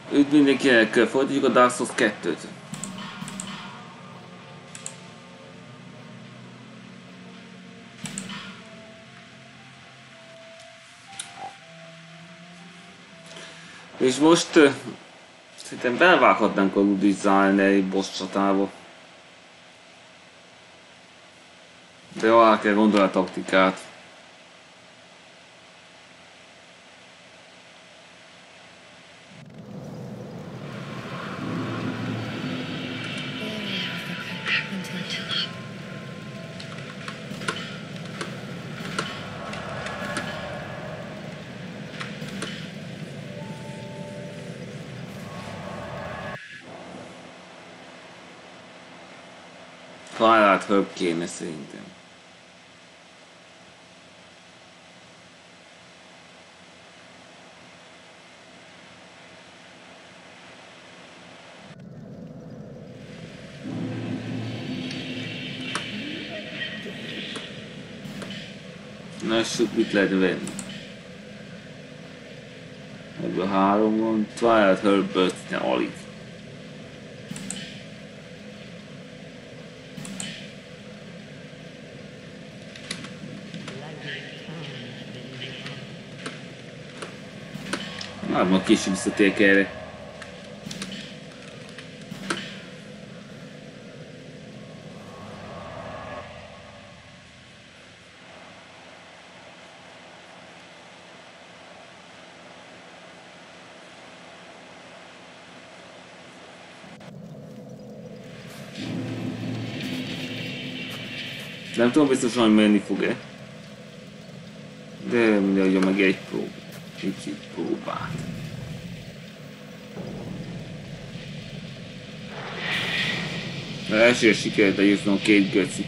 Üdv mindenkinek, folytatjuk a Dark Souls 2-t. És most szerintem belevághatnánk a Ludwig egy boss csatába. De alá kell gondolni a taktikát. Twilight Herb kéne szerintem. Lássuk, mit lehet venni. Ebből 3 van. Twilight Herb ne alig. Hát ma később visszatérek erre. Nem tudom biztosan, hogy menni fog-e. De mindegy, adja meg egy próbát. Az elsőre sikerült eljutnom 2 göcit.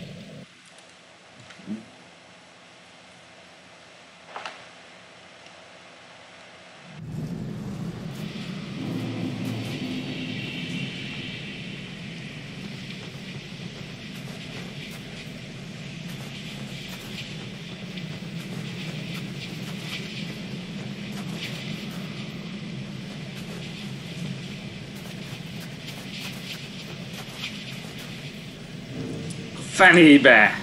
Fenébe!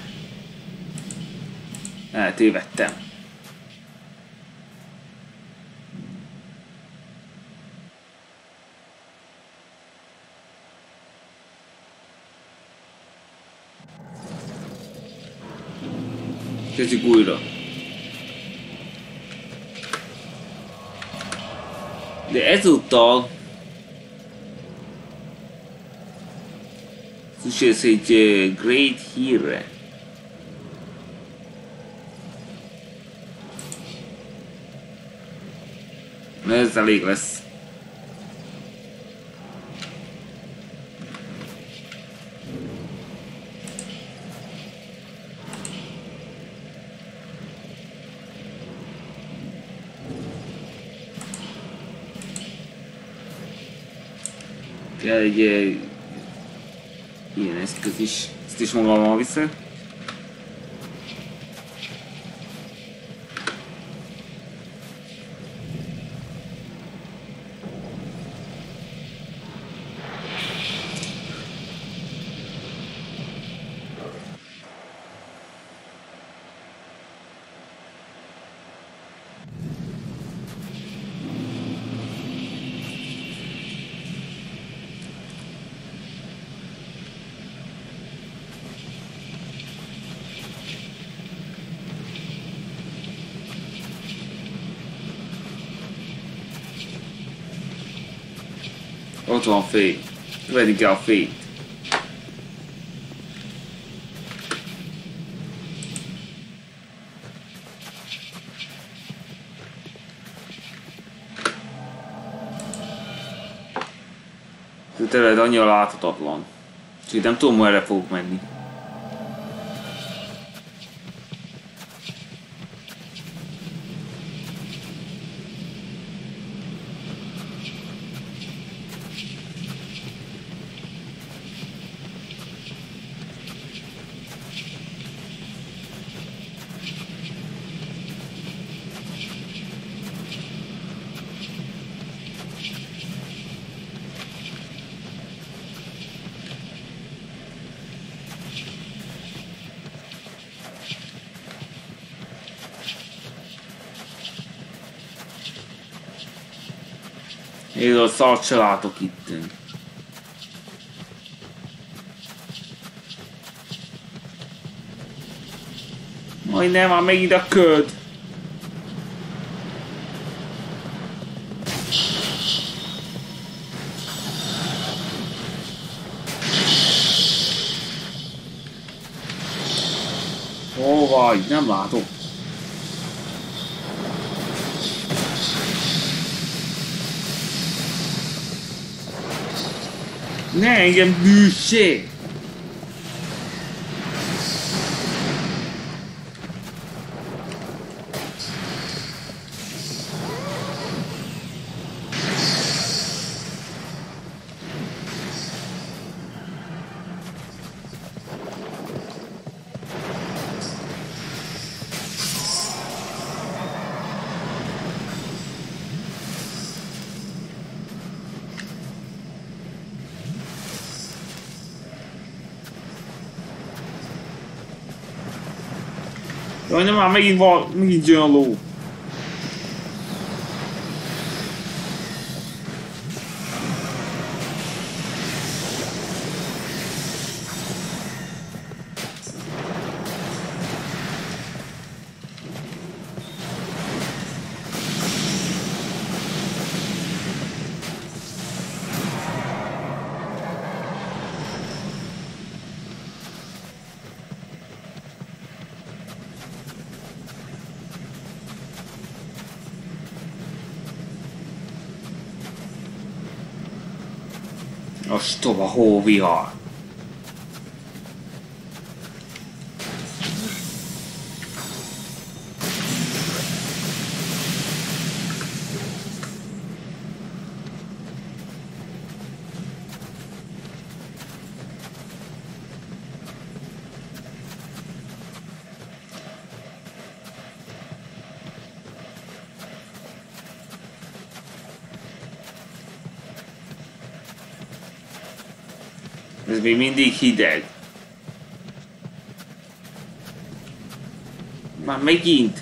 Eltévedtem. Kezdjük újra. De ezúttal szükséges egy Great hírre. Ez elég lesz. Kell egy ilyen eszköz is. Ezt is magammal viszem. Ott van a fény. Vegyük el a fényt. A terület annyira láthatatlan. Úgyhogy nem tudom, merre fogok menni. Én a szart se látok itt. Majdnem, már megint a köd. Hol vagy? Nem látok. Ne engem bűssé! Jaj, nem már megint jön a ló. Ostoba hóvihar. Ez még mindig hideg. Már megint.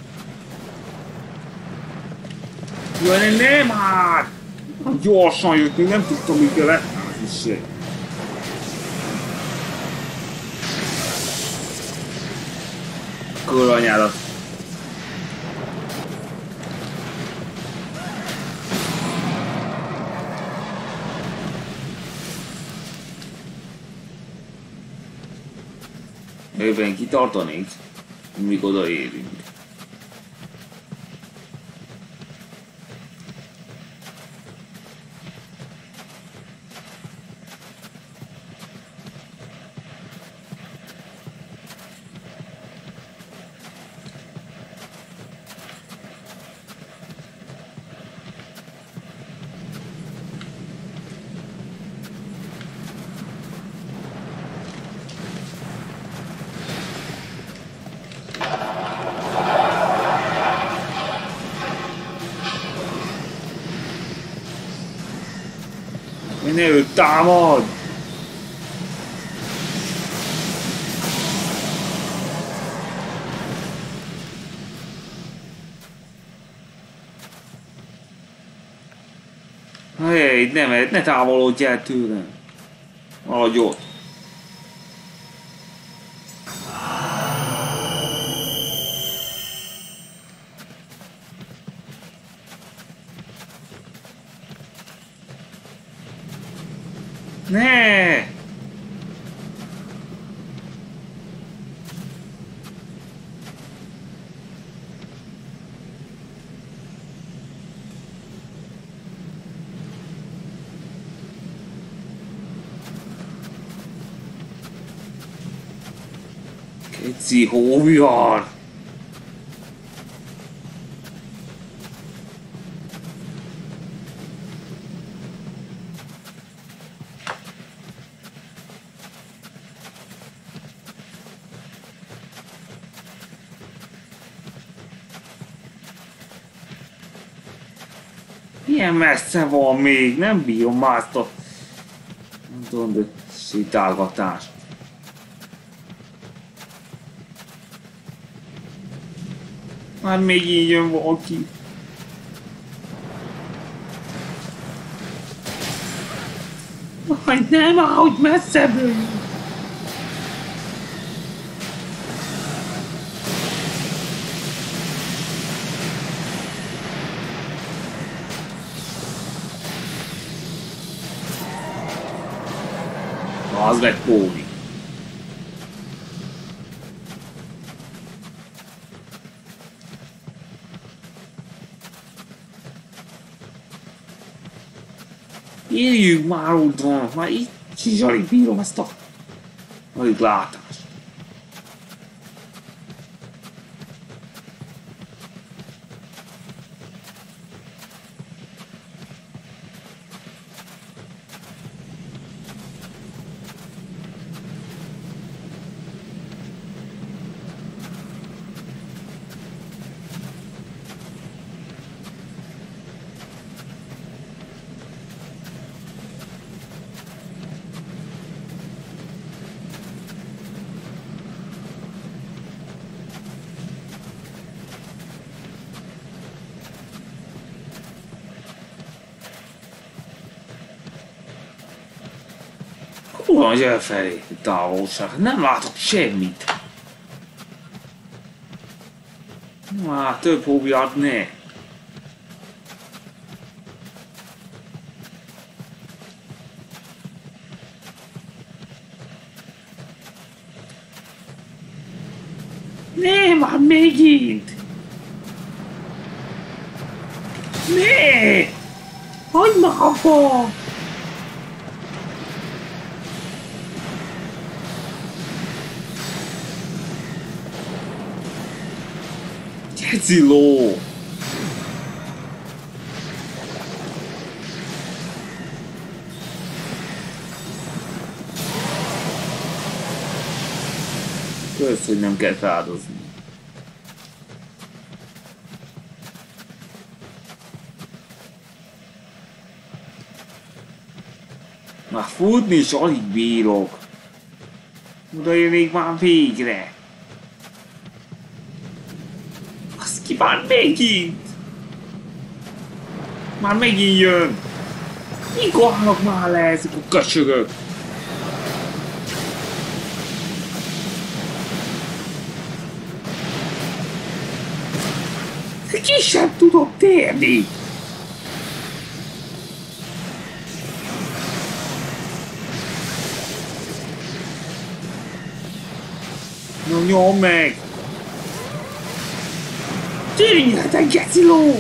Jaj, nem már! Gyorsan jött, még nem tudtam, mi kell letni. Kurvanyádat. Őben kitartanék, míg odaérünk. Ne őt támad! Hé, ne távolodj el tőlem! Maradj ott! Ne! Keci hóvihar! Milyen messze van még? Nem bírom már ezt a... nem tudom, de sétálgatást. Már még így jön valaki. Majd nem, ahogy messzebbről. Az meg Póni. Éljünk már úton, már itt is alig bírom ezt a alig látást. Hol van, hogy elfelé távolság? Nem látok semmit. Már több hóbját ne. Ne, már megint! Ne! Hagyd már abba! Geciló! Kösz, hogy nem kell feláldozni. Már futni is alig bírok. Oda jönnék már végre. Az ki már megint? Már megint jön. Mikor állnak már le ezek a köcsögök? Ki sem tudok térni. No, nyom meg! Tűnjetek, geciló!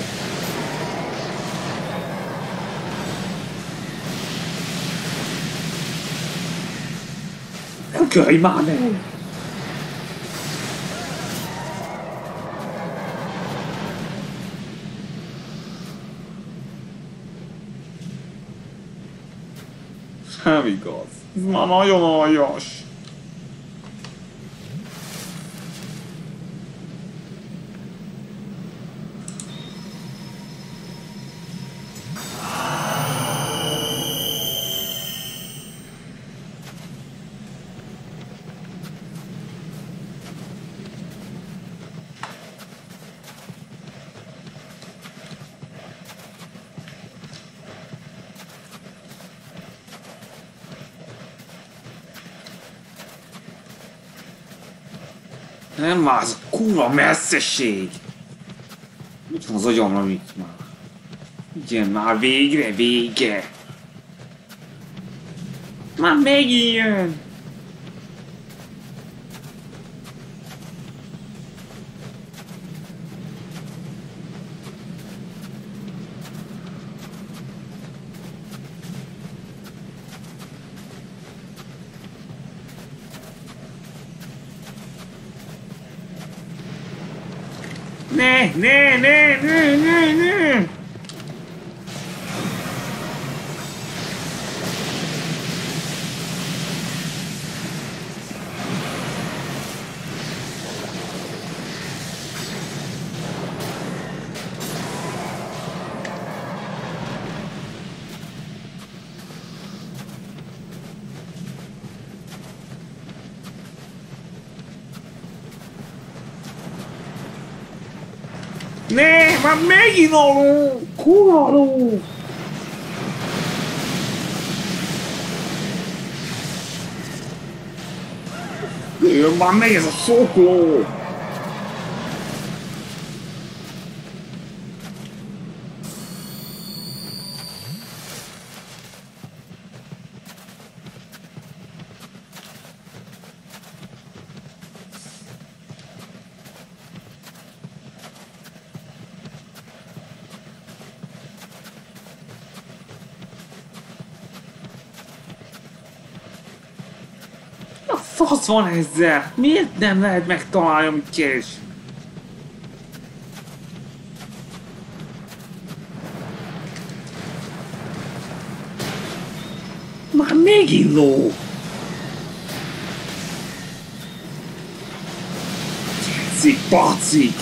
Ökölj már meg! Nem igaz. Ez már nagyon aljas. Nem már az a kurva messzeség! Mit van az agyamra, mit már? Igen, már végre, vége! Már megint jön! Ne! Ne, már megint alul! Kurva alul! Jön már meg ez a szokló! A fasz van ezzel? Miért nem lehet megtalálni, amit keres? Már megint ló! Tetszik, pacik!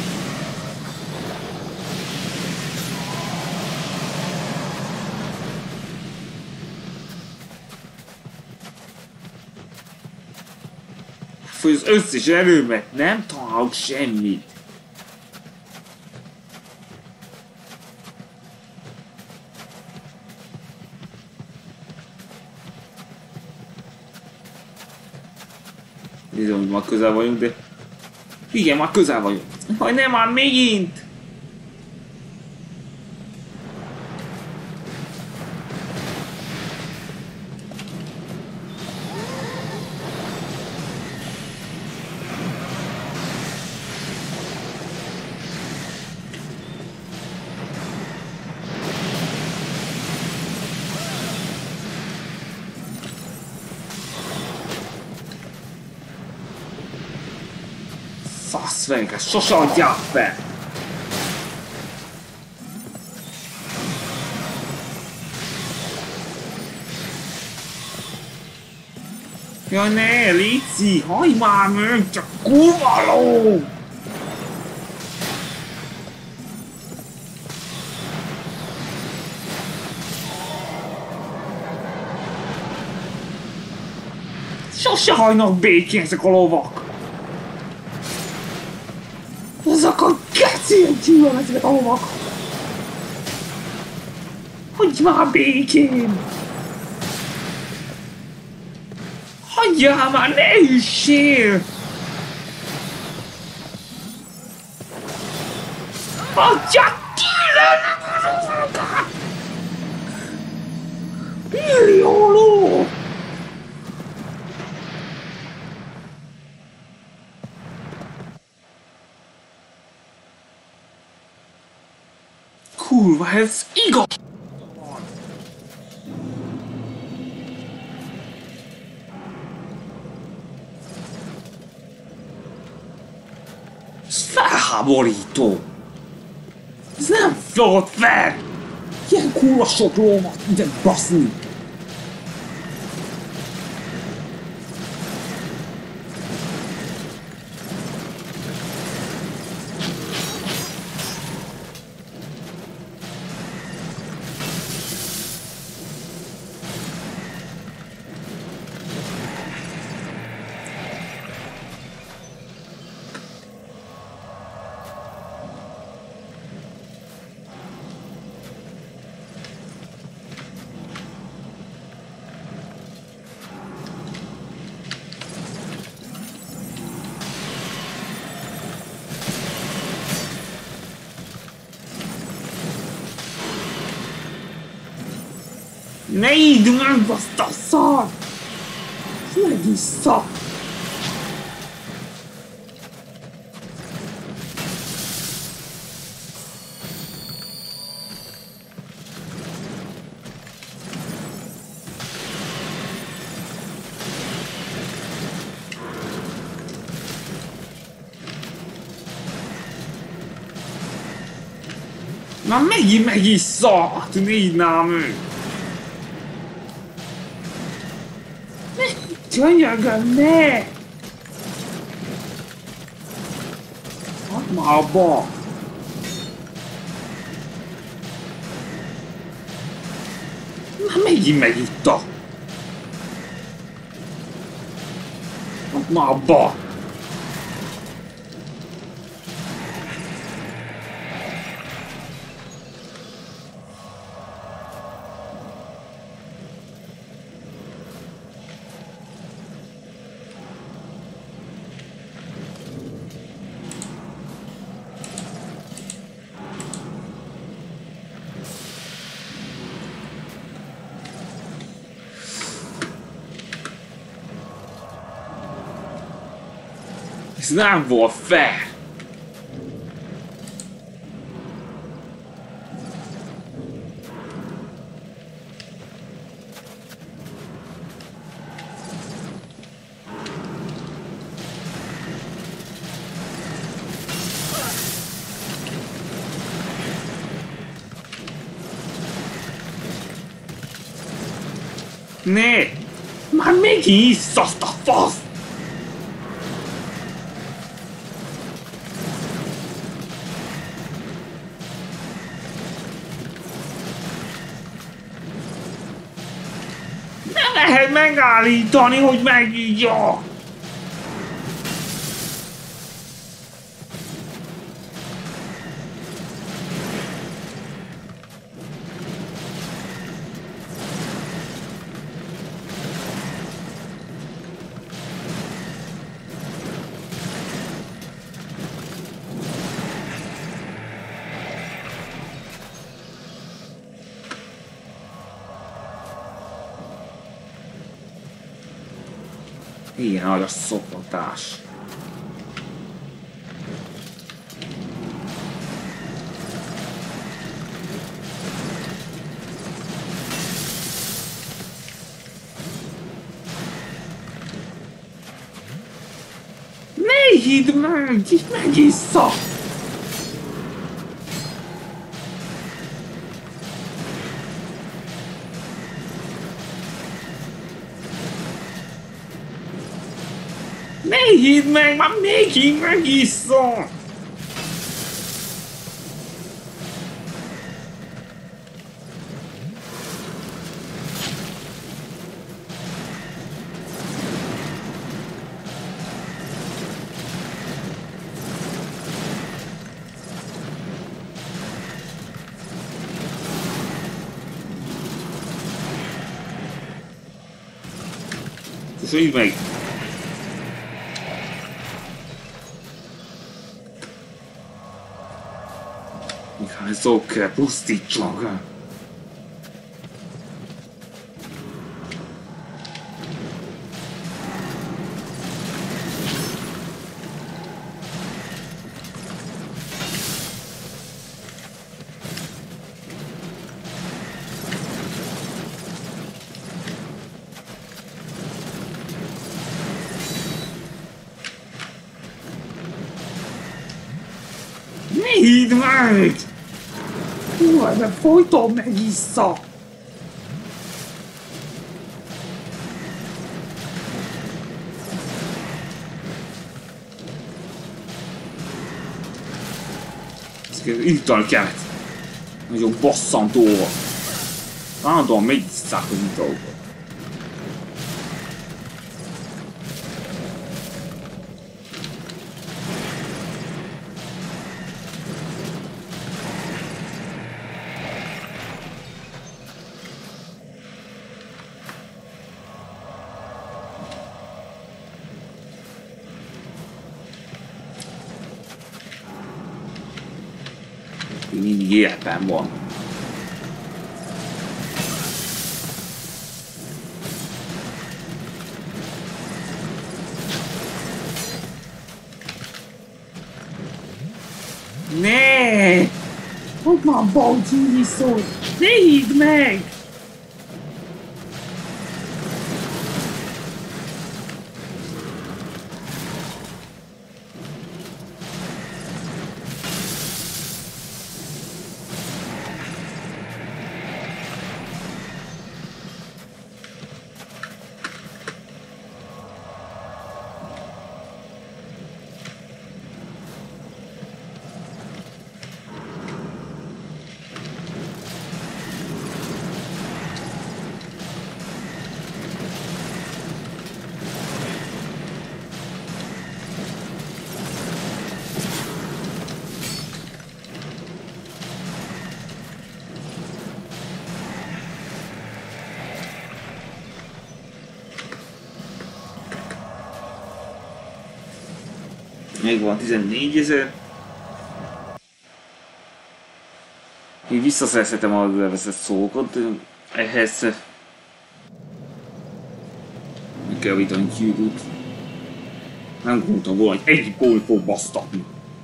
Hogy az összes erőmet nem találok semmit. Nézem, hogy már közel vagyunk, de... Igen, már közel vagyunk. Hogy nem már megint! Fasz meg, ezt sose adják fel! Jaj ne, Lici, hagyd már meg, csak kurva ló! Sose hagynak békén ezek a lovak! Azok a gecén csillom ezek a lovak! Hagyj már békén! Hagyjál már, ne üssél! Hagyjál kilőnek az lovakat! Millió ló! Kurva, ez igaz! Ez felháborító! Ez nem fogod fel! Ilyen kurva sok lómat ide baszni! Ne idd meg azt a szart! Ne vissza! Na megint megissza! Ne iddnál meg! Könyörgöm, ne! Hadd már abba! Na megint megitta! Hadd már abba! Ez nem volt fair! Né! Már megint isz azt a fasz! Nem lehet megállítani, hogy megígya! Ilyen nagy a szopatás. Ne hidd meg! Megissza! Ne hidd meg, már megint megisszom! És így meg... Hányszor kell pusztítson? Ne hidd meg! Hú, de folyton megissza! Ezeket ital kellett. Nagyon bosszantó volt. Állandóan megisszák az italokat. Mindig életben van. Ne! Hogy már Bauti iszol! Ne hidd meg! Még van 14 000. Én visszaszerezhetem a leveszett szókat, ehhez meg kell javítani Q-t. Nem gondoltam volna, hogy egy gól fog basztatni.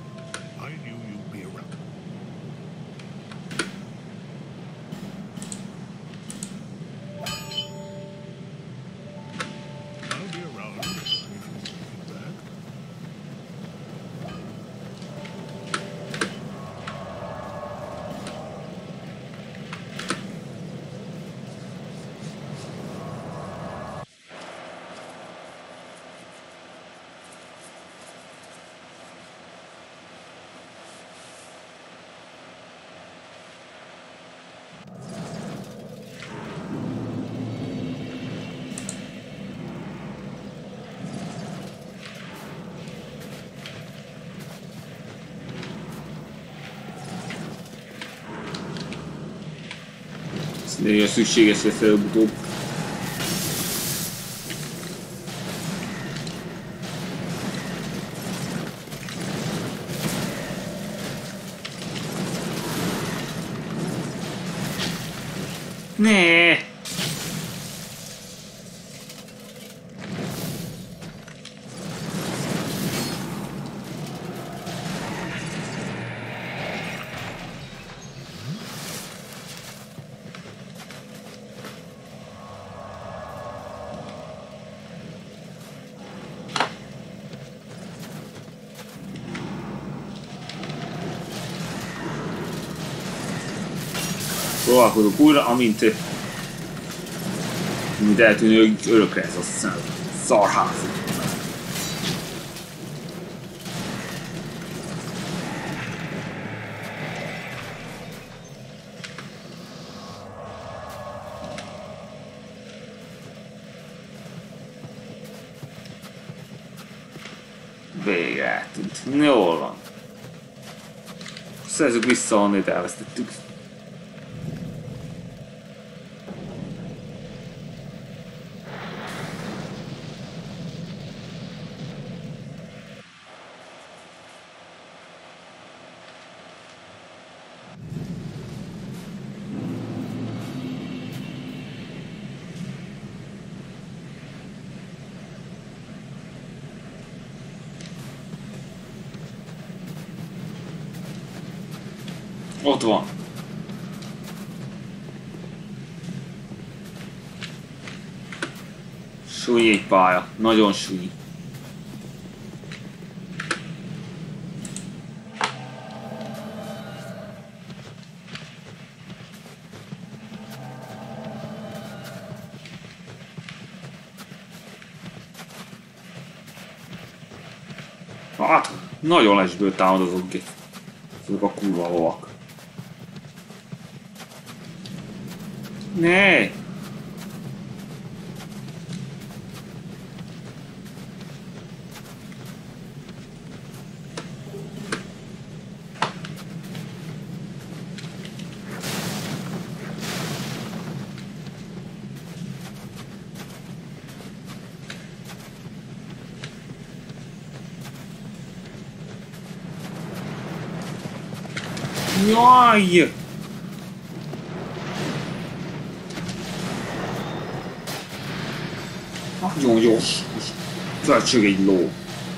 Nagyon szükséges lesz előbb-utóbb. Ne! Próbálkozok újra, amint eltűnő, hogy örökre ez a szarház. Végre eltűnt. Jól van. Szerzük vissza, annét elvesztettük. Ott van. Súly egy pálya. Nagyon súly. Hát, nagyon lesből támadozok ki. Ezek a kurva lovak. Ne! Jaj! Nagyon gyors. Felcsög egy ló.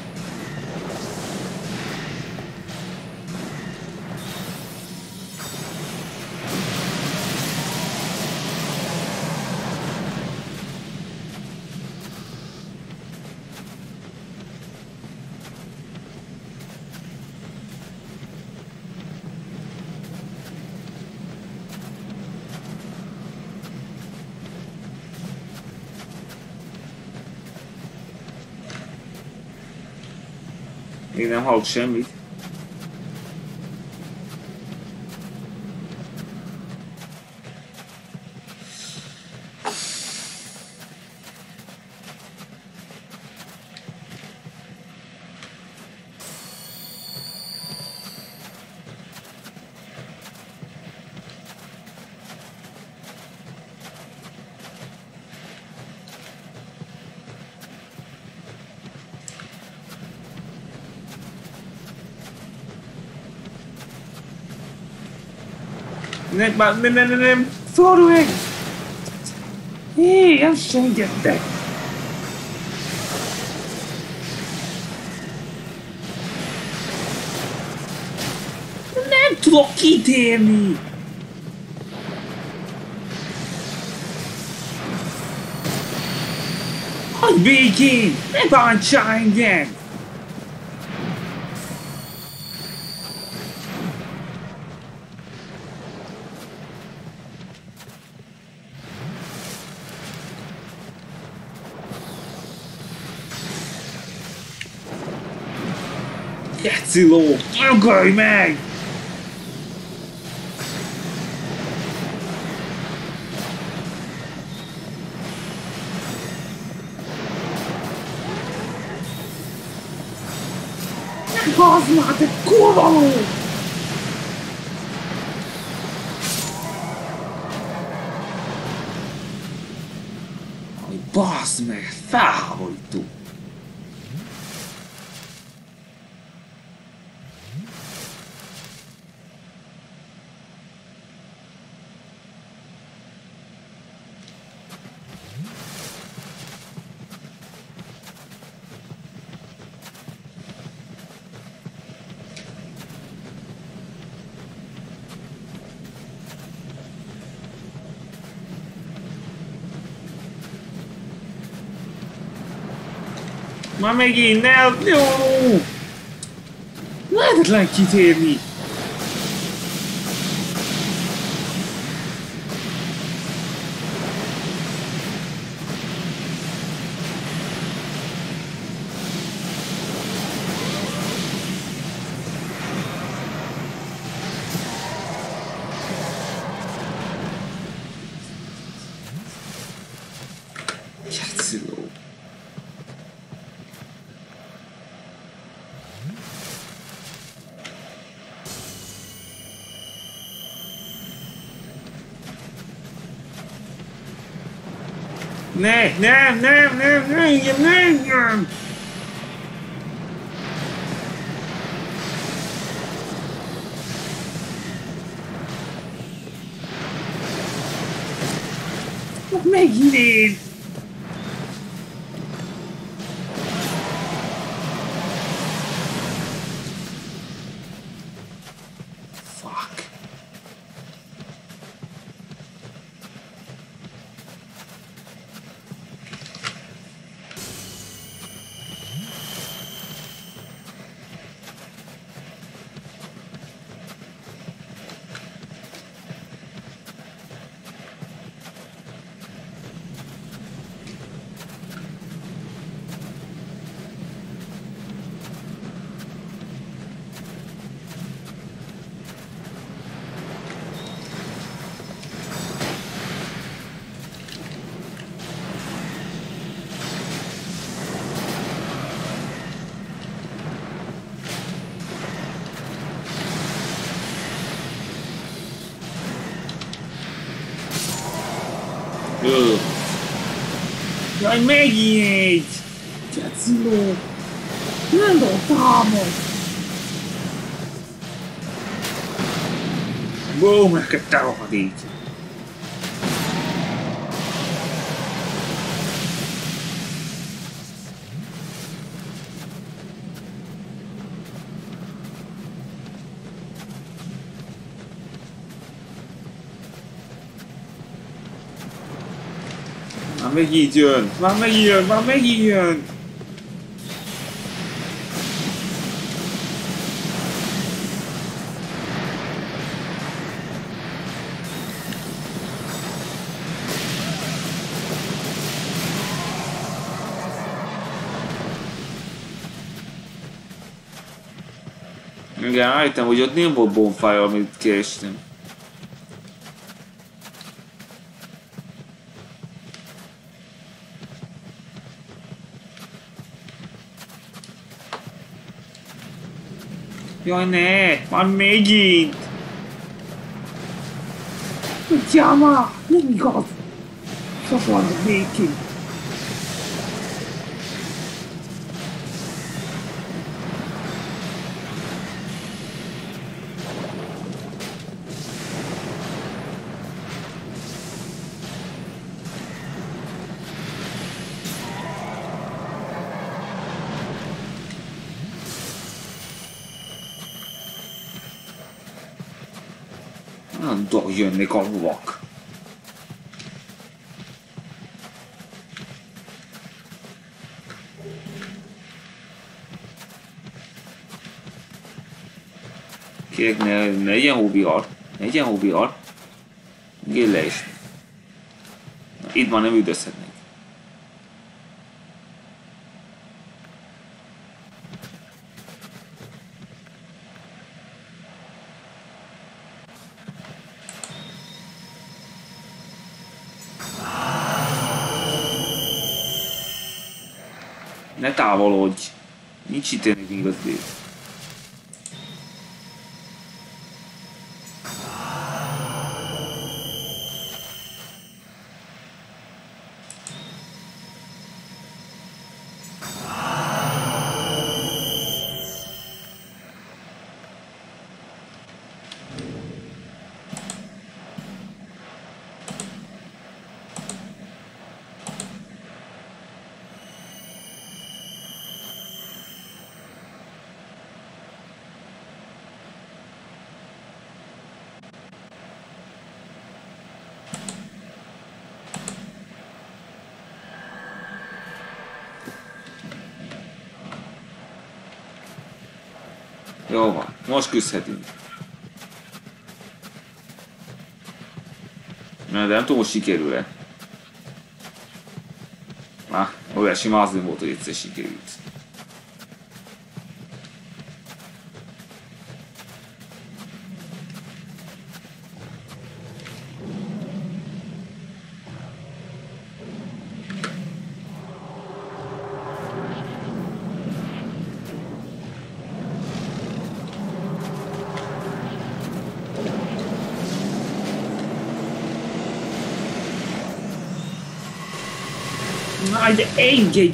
Még nem hallok semmit. Nem, fordulj meg! Hé, nem segítettek! tudok kitérni! Hagyj békén! Ne bántsál engem! Geciló! Nyugodj meg! Bazd már, te kurva ló! Bazd meg, felháborító! Már megint nem! Jó! Lehetetlen kitérni! Geciló! Ne, nem! Megint én! Fuck. Jaj, megint egy! Geciló! Nem dobálom! Boom, neked te rohadék! Már megint jön! Már megint jön! Igen, állítom, hogy ott nem volt bonfire, amit kerestem. Jaj, ne! Már megint! Tudjál már! Nem igaz! Sose vannak békén! Nem tudok jönni a lovak. Kérlek, ne legyen hóbihar. Ne legyen hóbihar. Gél le is. Itt már nem üldözhetnék. Ne távolodj! Nincs itt ennek igazi. Jó van, most küzdhetünk. Na, de nem tudom, hogy sikerül-e. Olyan sima az nem volt, hogy egyszer sikerült. Na, de engedj!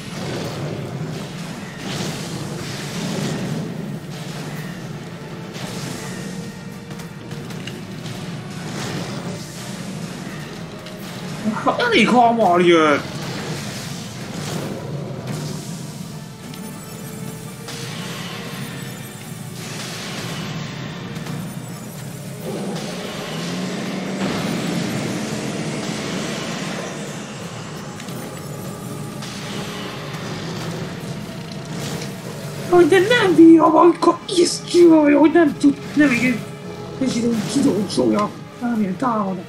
Elég hamar jött! Hogy de nem bírom, amikor ezt csinálja, hogy nem tud, nem igen, és ide kidolgozolja, valamilyen támadat.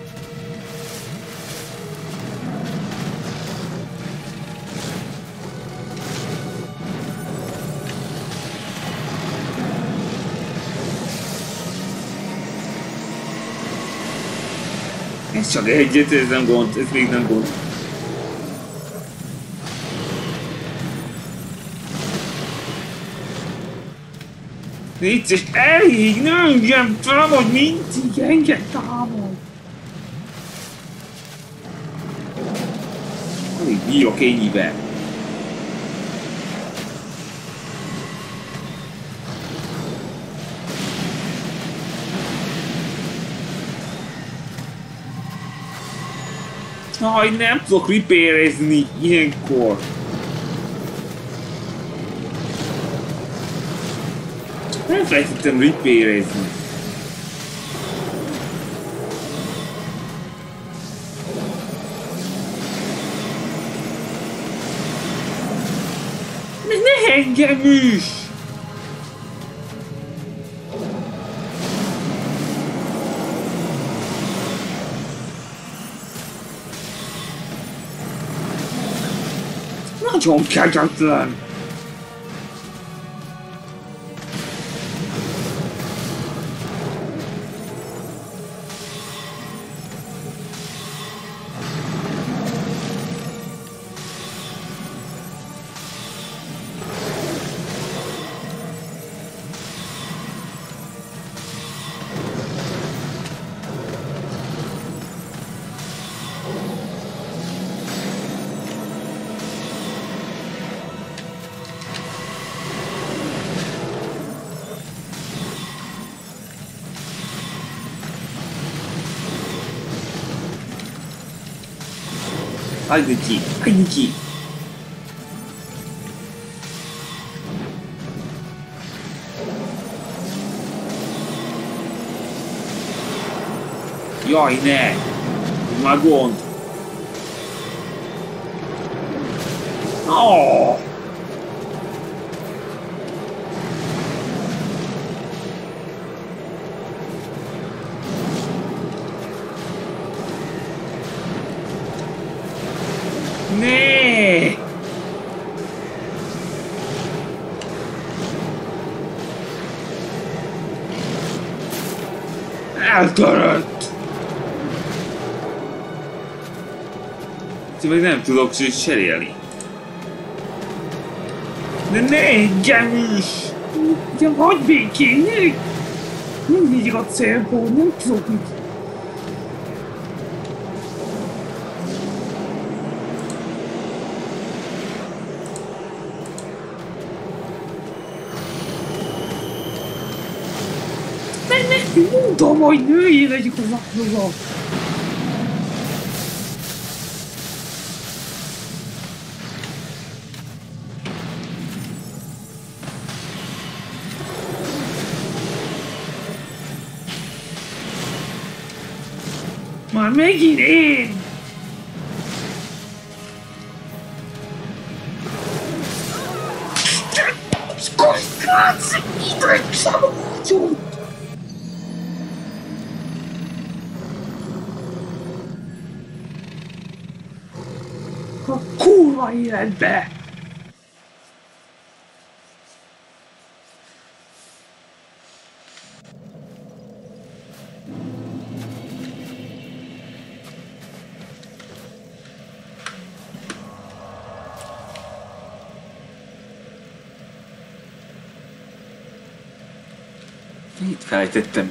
Ez csak egyet, ez nem gond, ez még nem gond. Vicces, elég, nem engem támad, mindig engem támad. Alig bírok ennyiben. Aj, nem tudok repairezni ilyenkor. Nem felejtettem repairezni. Ne engem is! Nagyon kegyetlen! Айдики, айдики. Jaj, ne! Ez már gond! Oh! Ne! Eltörött! Meg nem tudok cserélni. De ne engem is! De hagyj békén! Mindig a célból, nem tudok mit. Mondom, hogy nőjén legyük az aknogat! Már megint én! Skojkráci, idrekszem a húgyót! A kurva életbe! Itt felejtettem.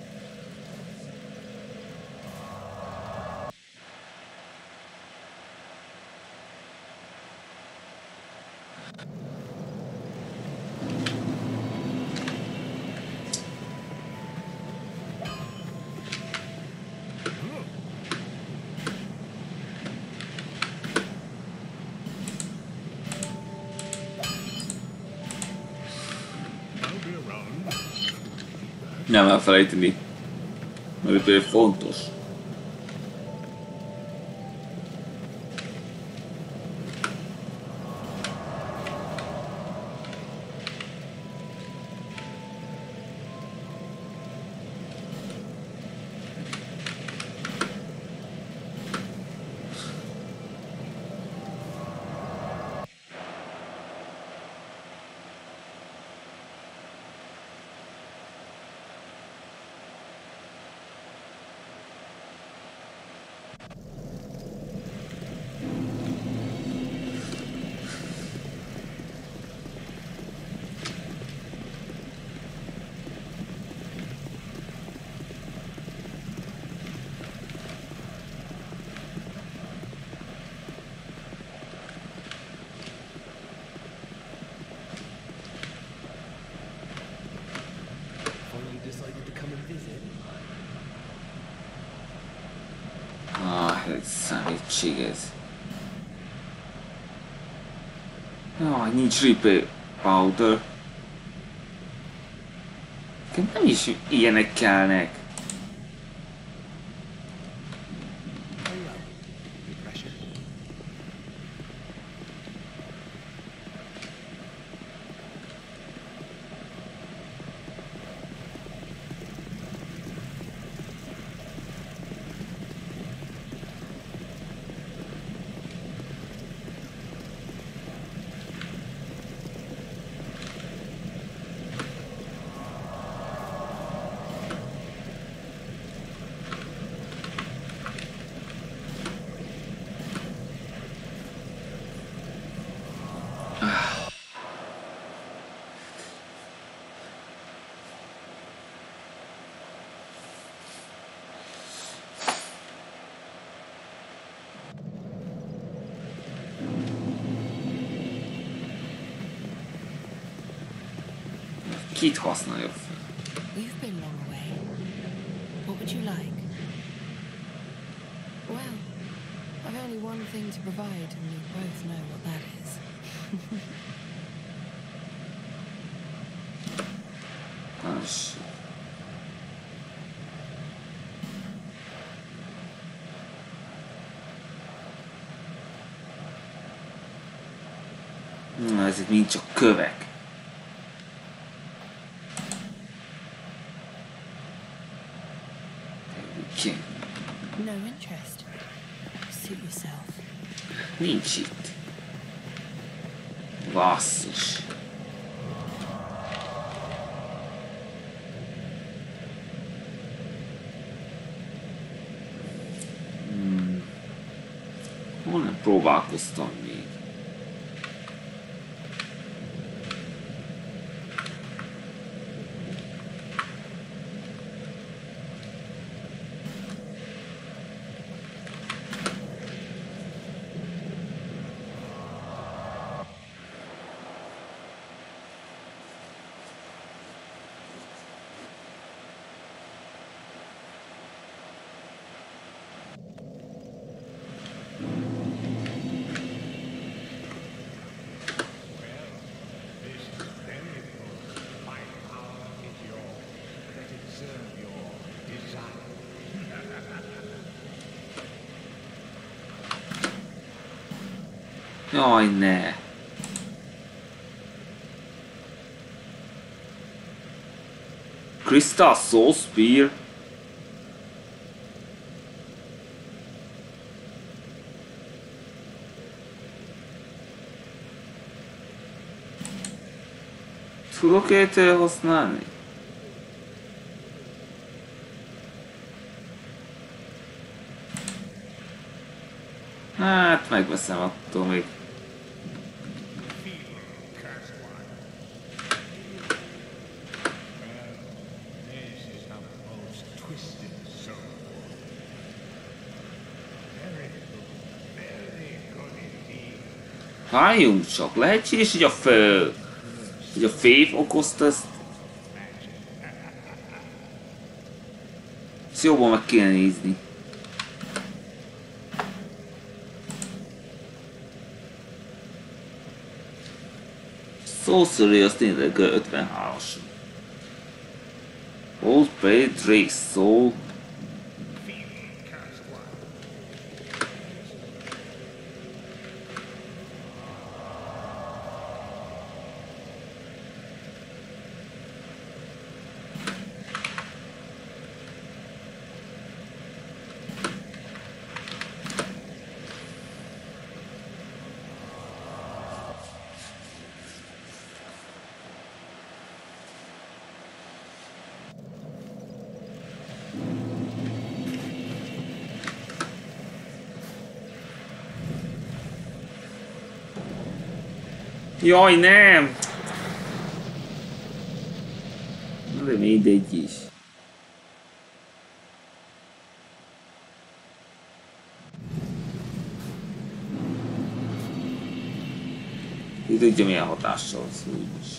Nem elfelejteni, mert ez fontos. Számítség ez. Jaj, nincs replay powder. Nem is ilyenek kellnek. Kit használja fel? We've been long away. What would you like? Well, I've only one thing to provide, and we both know what that is. Ezek mind csak kövek. No interest. Suit yourself. Nincs itt. Basszus. Hol nem próbálkoztam még? Jaj, ne! Crystal Soul Spear? Tudok érte használni? Hát, megveszem attól még. Álljunk csak, lehetséges, hogy a Faith okozta ezt. Ezt jobban meg kéne nézni. Sorcery az tényleg 53-as. Old Prey, Drake Soul. Jaj, nem! De mindegy is. Így tudja milyen hatással az úgyis.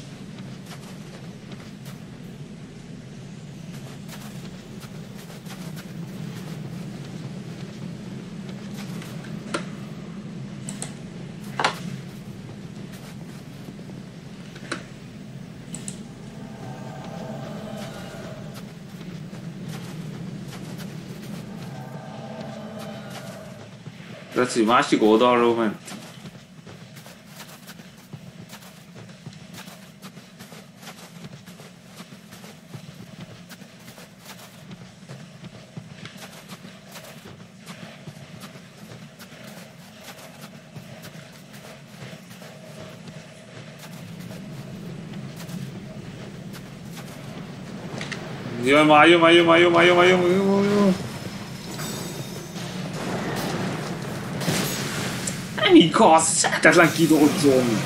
Tehát, hogy másik oldalról ment. Jaj, jaj. Nem igaz, szeretetlen kidolgozom.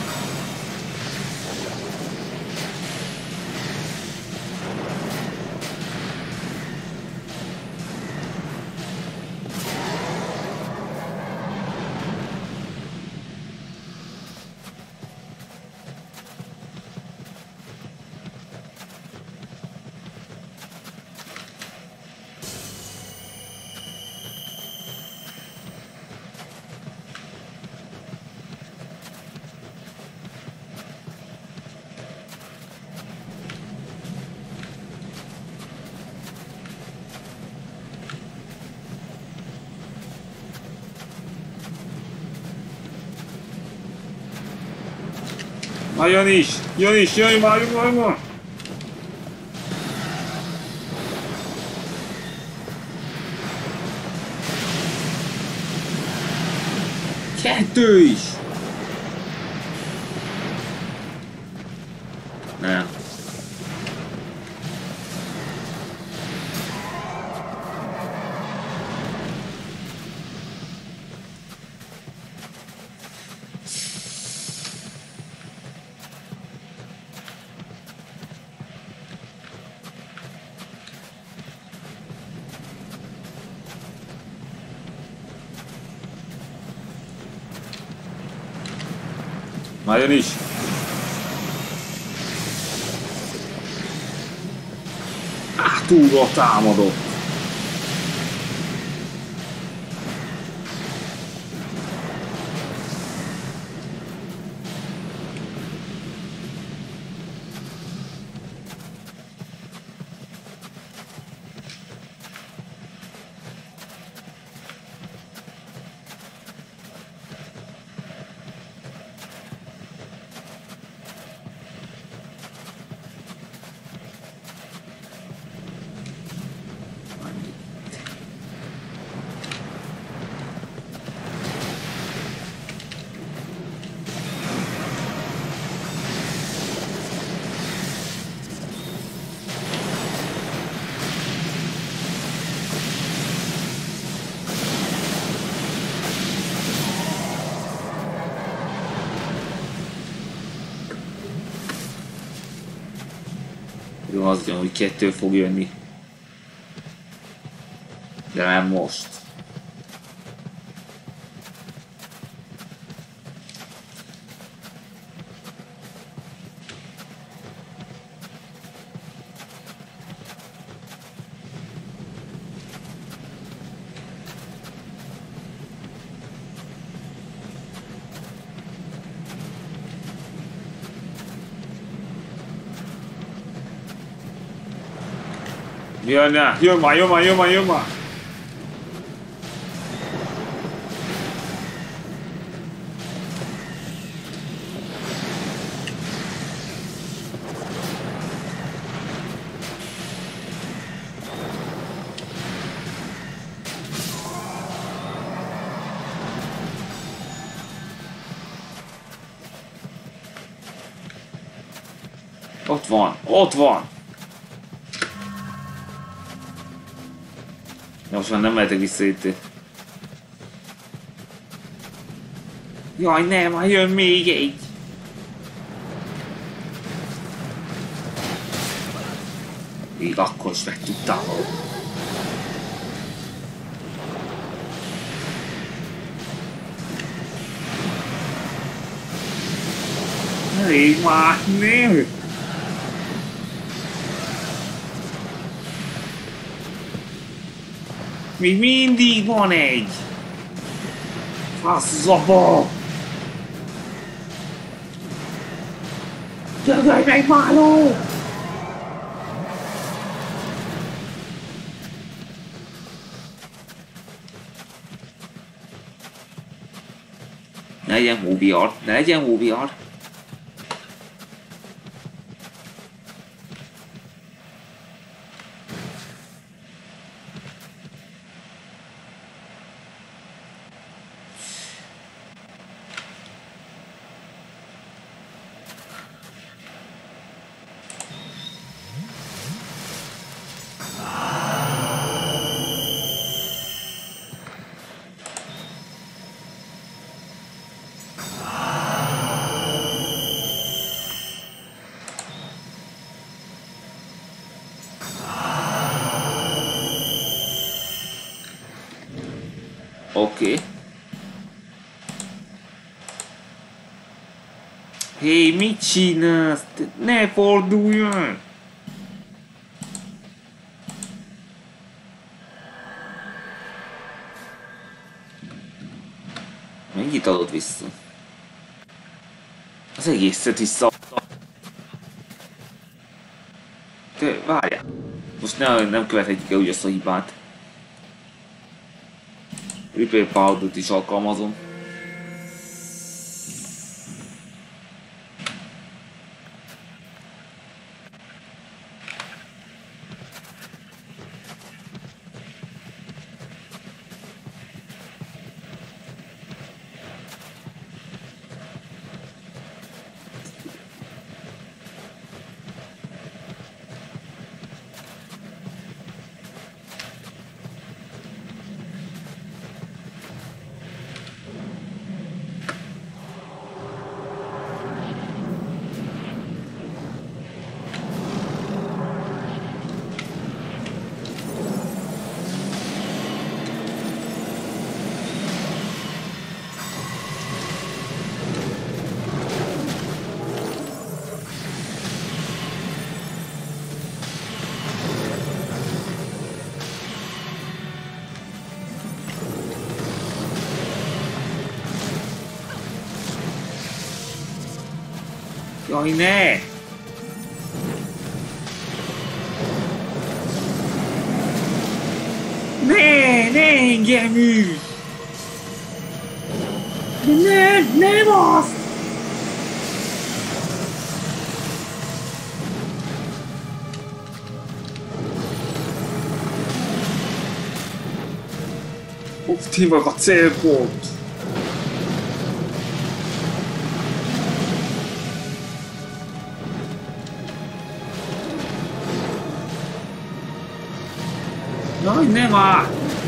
Ha jön is! Jön is! Jöjj már! Jöjj már! Kettő is! Nem. Már jön is! Túlra támadott! Jó, az ugyan, hogy kettő fog jönni. De nem most. Jön, jön már, jön már, jön már, jön már! Ott van, ott van! De most már nem mehetek vissza itt. Jaj, nem, már jön még egy! Még akkor is meg tudtam. Elég már, nem! Még mindig van egy! Faszaba! Dögölj meg, Máló! Ne legyen móbiar, ne legyen móbiar! Oké. Hé, mit csinálsz? Ne forduljon! Mennyit adott vissza? Az egészet visszaadta. Te várjál. Most nem követhetjük el ugyanazt a hibát. Repair powder-t is alkalmazom. Jaj, ne! Ne engem üss! De nem azt! Ti vagyok a célpont! Jaj, ne már!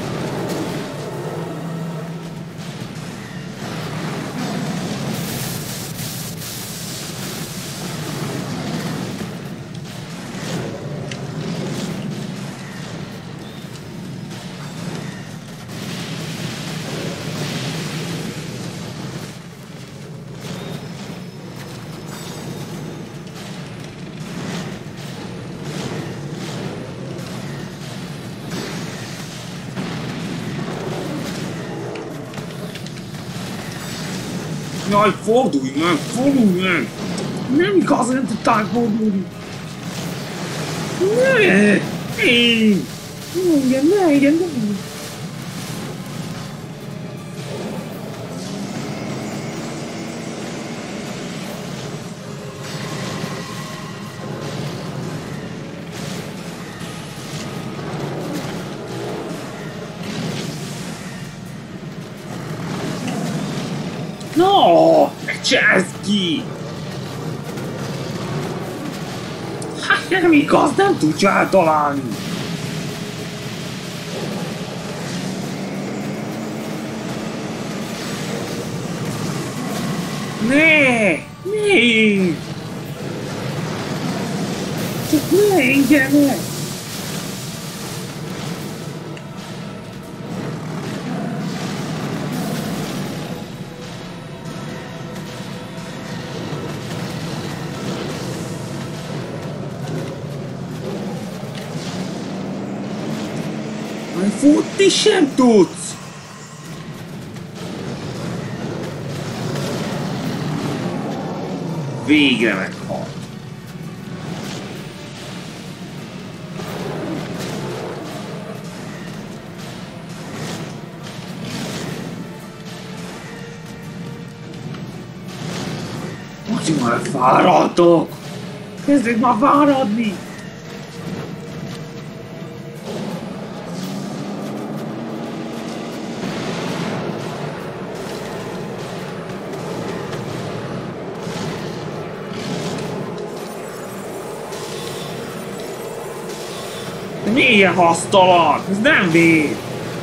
Jaj, fordulj meg, fordulj meg! Nem igazán tudtál fordulni! Ne! Én! Ne, igen. No! Cseszd ki! Hát nem igaz, nem tudja eltalálni! Ne! Csak ne engedj! Futni sem tudsz! Végre meghalt. Most már fáradtok! Kezdek már fáradni! Milyen hasztalan! Ez nem véd!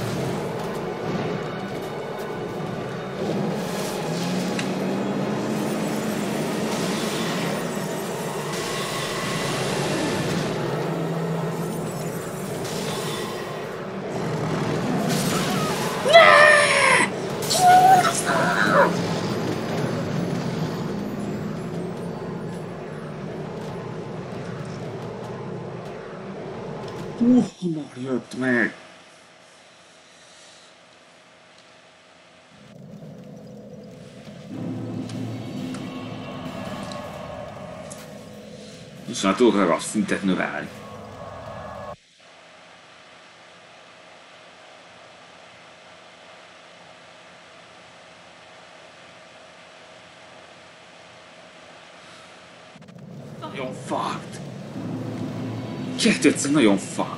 Már jött meg! Most már tudok a szintet növelni. Nagyon fucked! Kettőtszer nagyon fucked!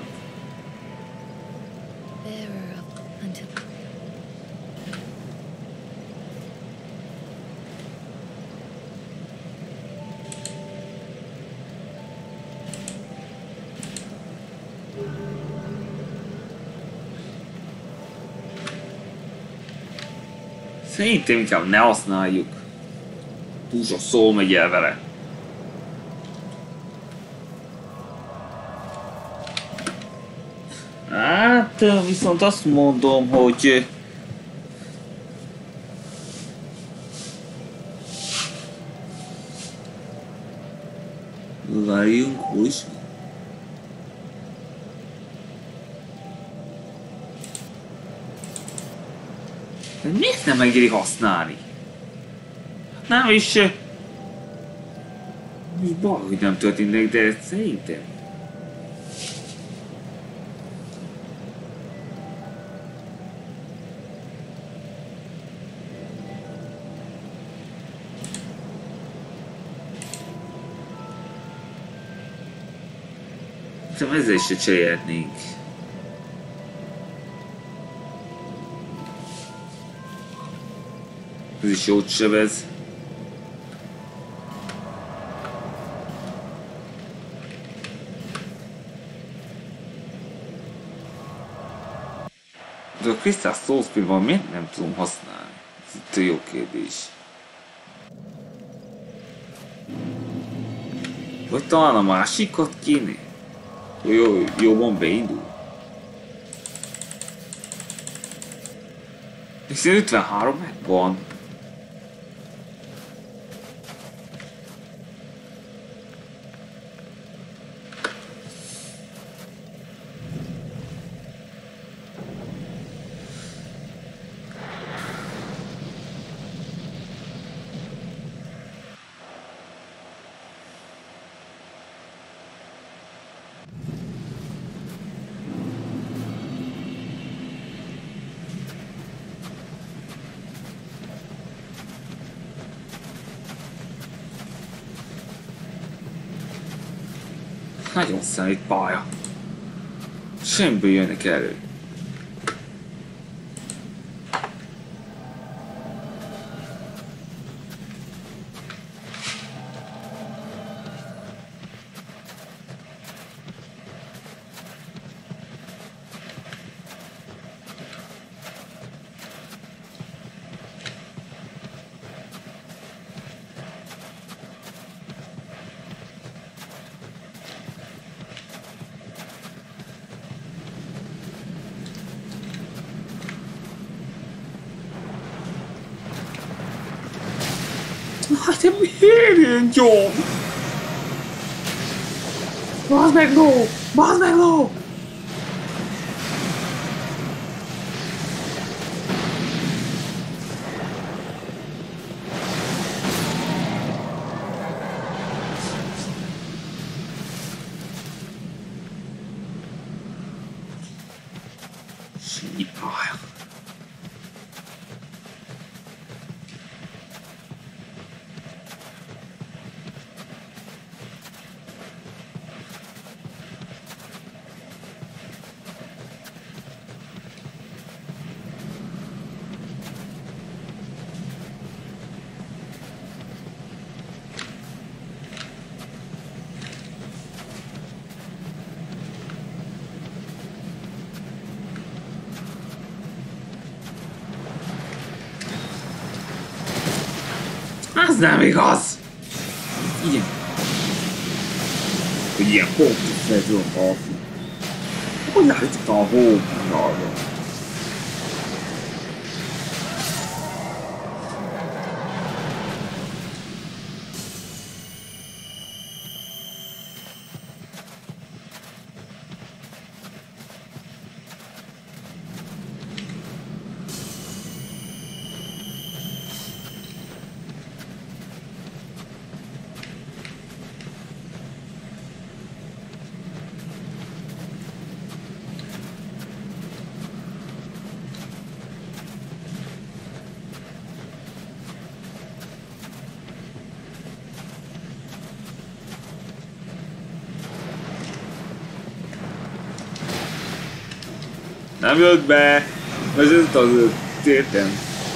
Szerintem inkább ne használjuk. Túl sok szó megy el vele. Hát, viszont azt mondom, hogy... Várjunk, hol is? De miért nem engedi használni? Nem is... Most baj, hogy nem történnek, de szerintem. Szerintem ezzel is se cserélhetnénk. Ez is jót sebez. De a Crystal Soul Speed-ban miért nem tudom használni? Ez itt a jó kérdés. Vagy talán a másikat kéne? Jobban beindul. Hiszen 53 megvan. Nagyon számít pálya. Semmiből jönnek elő. Hát te miért ilyen gyors? Bazd meg ló! Bazd meg ló! Semmi pálya. Az nem igaz! Igen. Hogy ilyen pontot fel tudom kapni. Hogy látszik a hóknalra? Nem jött be! Vezetett az téten.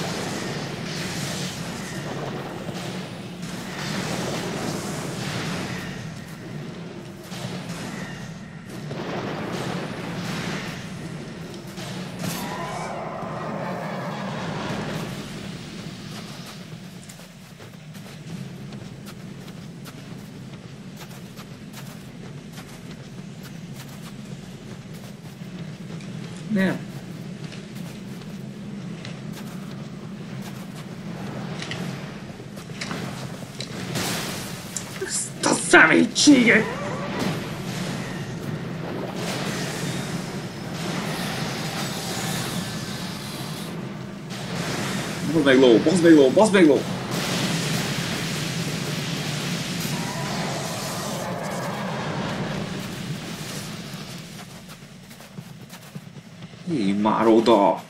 Nem. Ezt a szemétséget! Bazd meg ló, bazd meg ló, bazd meg ló! Én már oda!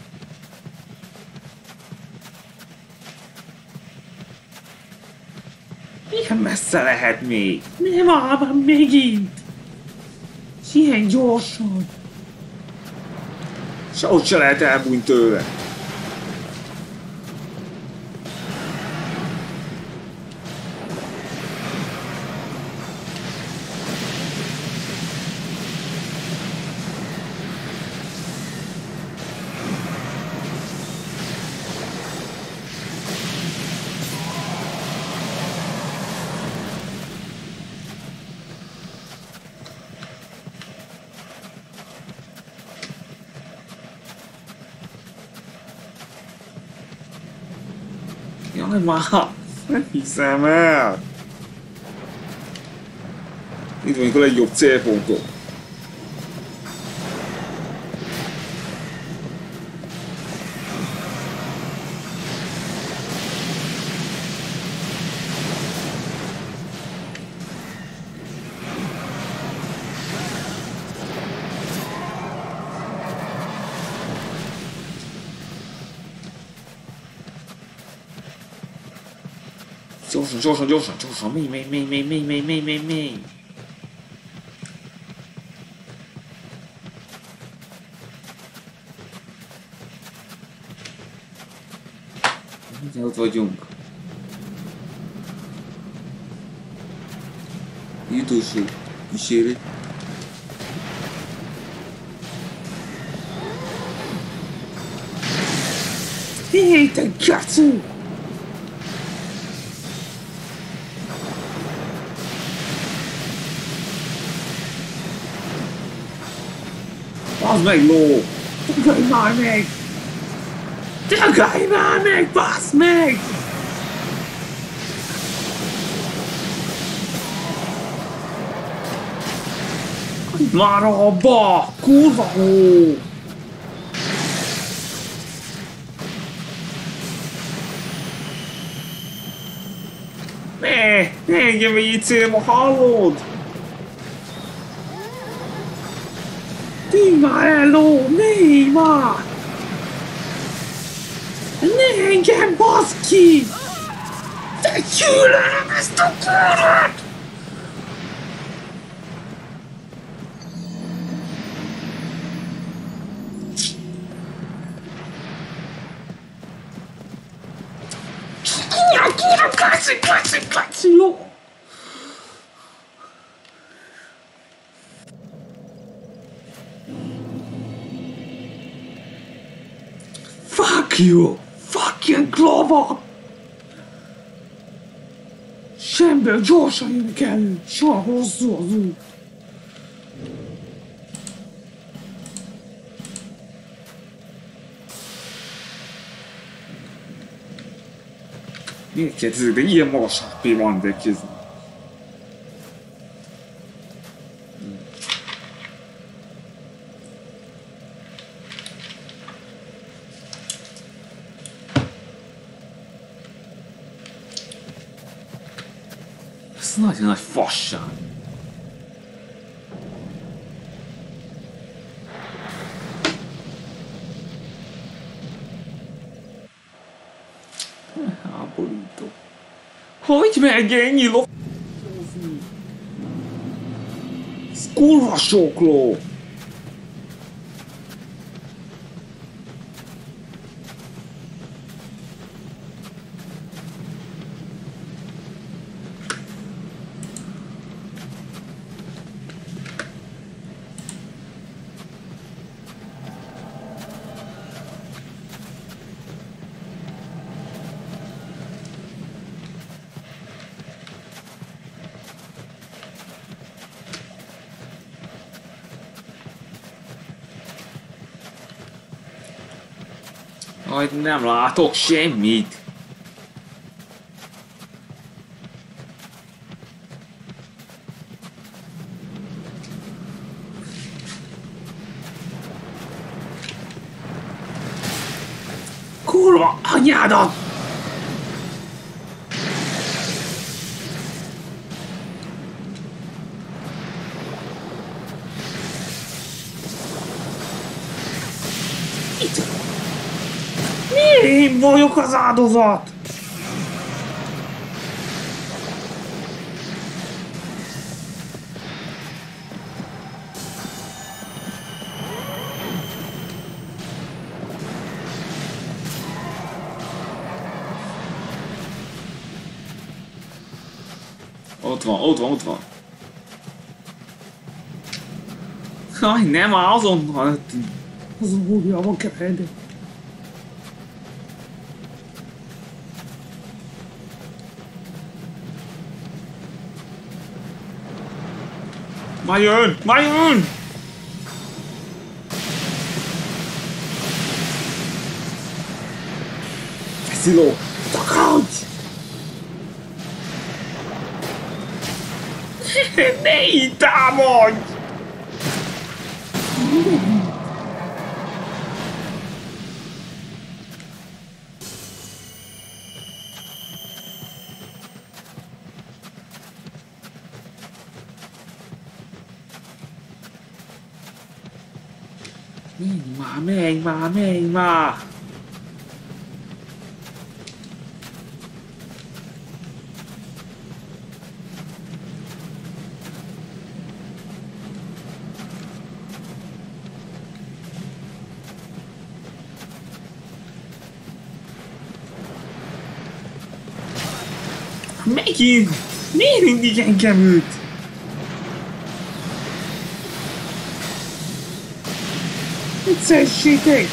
Milyen messze lehet még? Nem ám, megint! Ilyen gyorsan! Sehogy se lehet elbújni tőle! Jaj, már! Nem hiszem el! Itt vagyunk a legjobb célpontok. Gyorsan, gyorsan, gyorsan, gyorsan, mély. Mindjárt ott vagyunk. Utolsó kísérlet. Hé, te gacú! Az meg ló! Tagadj már meg! Tagadj már meg, bassz meg! Hagyd már abba! Kurva hó! Ne engem így célba, hallod? Tűnj már el, ló! Ne már! Ne engem, baszd ki! Te gyűlölöm ezt a kurvat! Kaci, ló! Fuck you! Fucking klava! Semből gyorsan jönnek elő, soha hosszú az út. Miért kérdezik, de ilyen magas HP van, de kézzel. Ez nagyon nagy fasság. Háborító. Hogy meg ennyi lopni? Ez kurva sok ló. Majd nem látok semmit. Kurva anyádat! Én vagyok az áldozat! Ott van. Aj, nem, azonnal húrjában keverni. Már jön! Sziló, takadj! Ne így támadj! Menj már! Megint! Miért mindig engem üt? Viccessétek!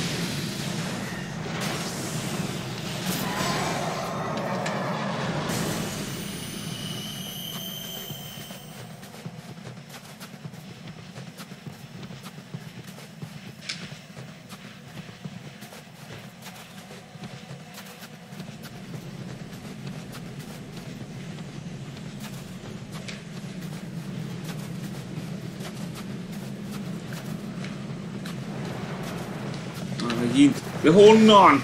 Megint. De honnan?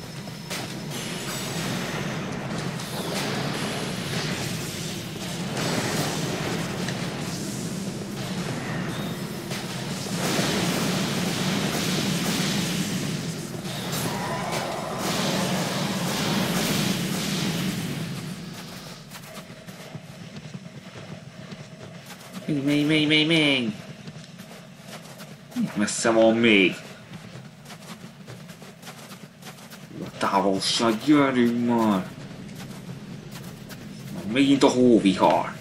Menj! Messze van még. Távolság, gyerünk már! Megint a hóvihar!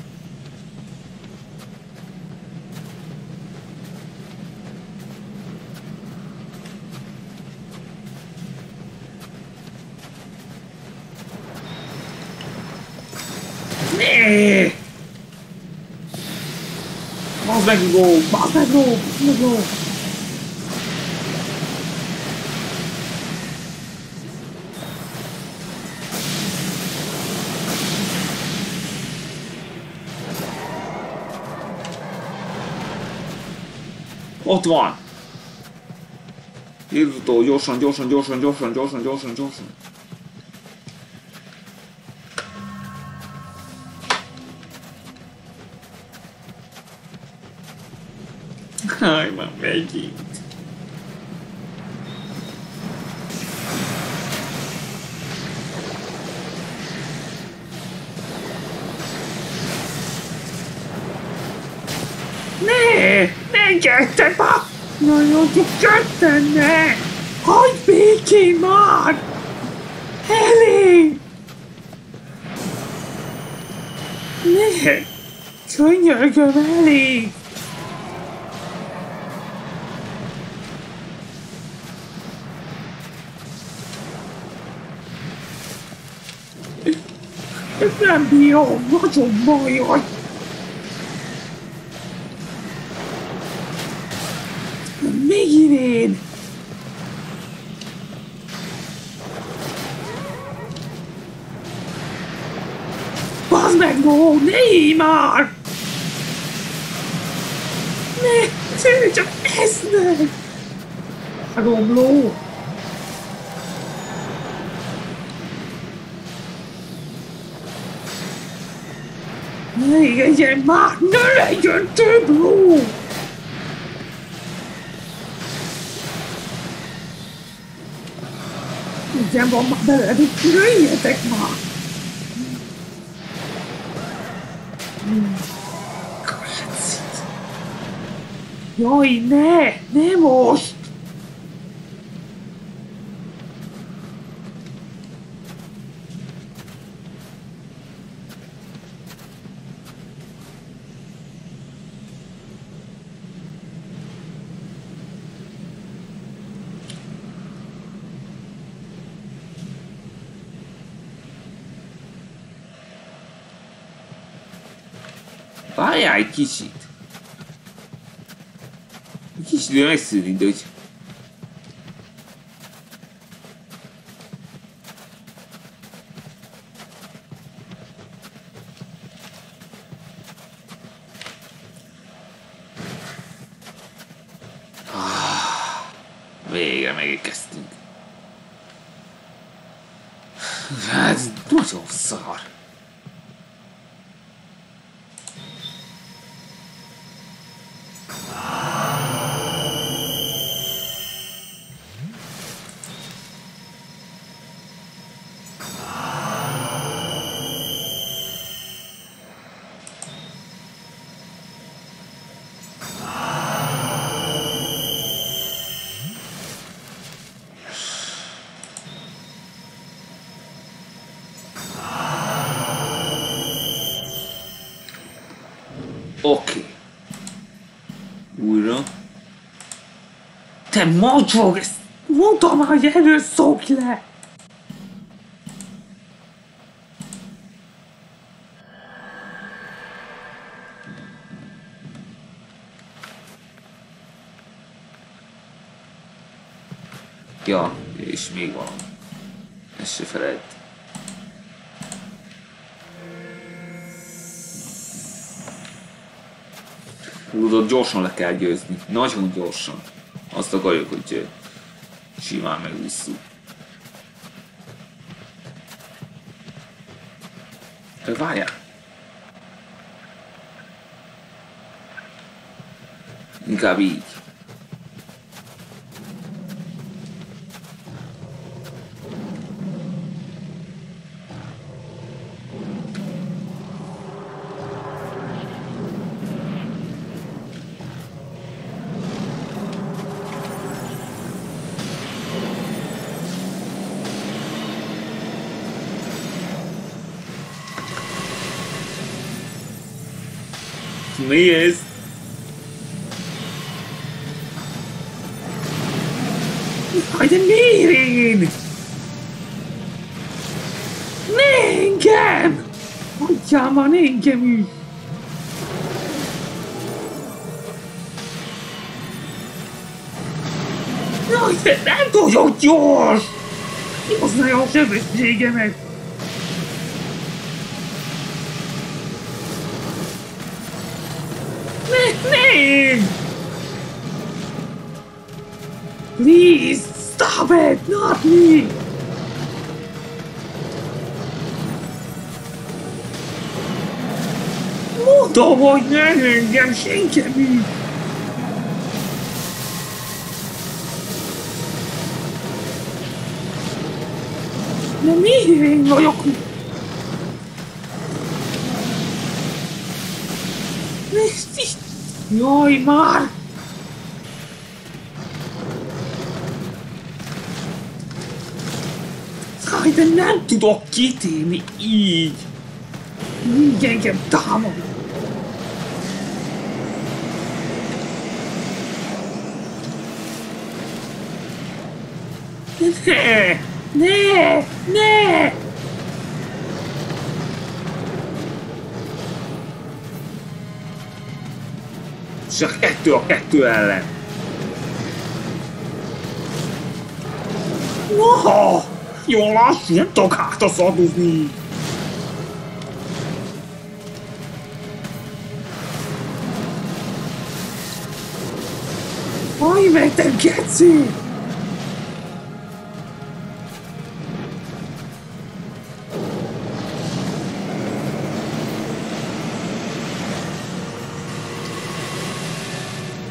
Nee! Bazd meg, ló! Ott van! Írtó, gyorsan! Háj, már megint! Ne gyertek már! Nagyon ketten, ne! Hagyd békén már! Elég! Ne! Könyörgöm, elég! Nem bírom, nagyon baj vagy! Megint én! Bazd meg, Ló, ne már! Ne, csak esznek! Vágom, Ló! Ne legyen már, ne legyen több, Ló! Igen, van már belőle, jöjjetek már! Kácit! Jaj, ne most! Várjál egy kicsit. Egy kicsit idő megszűnik, de hogy... Végre megérkeztünk. Ez nagyon szar. Oké. Újra. Te mocsog, ezt mondtam már, hogy erről szokj le! Ja, és még valami. Ezt se felejt. Tudod, gyorsan le kell győzni. Nagyon gyorsan. Azt akarjuk, hogy simán megússzuk. Várjál! Inkább így. Mi ez? Jaj, de miért én? Ne engem! Hagyjál már engem is! Jaj, de nem tudok gyors! Használja a sebességemet! Ne! Please, stop it! Not me! Mondom, hogy ne engem senki mi! De miért én vagyok? Jaj, már! Jaj, de nem tudok kitérni így! Így engem támad! Ne! Ne! Ne! Csak 2 a 2 ellen. Noha! Jól lassan, nem tudok hátraszadozni. Hajj meg, te geci!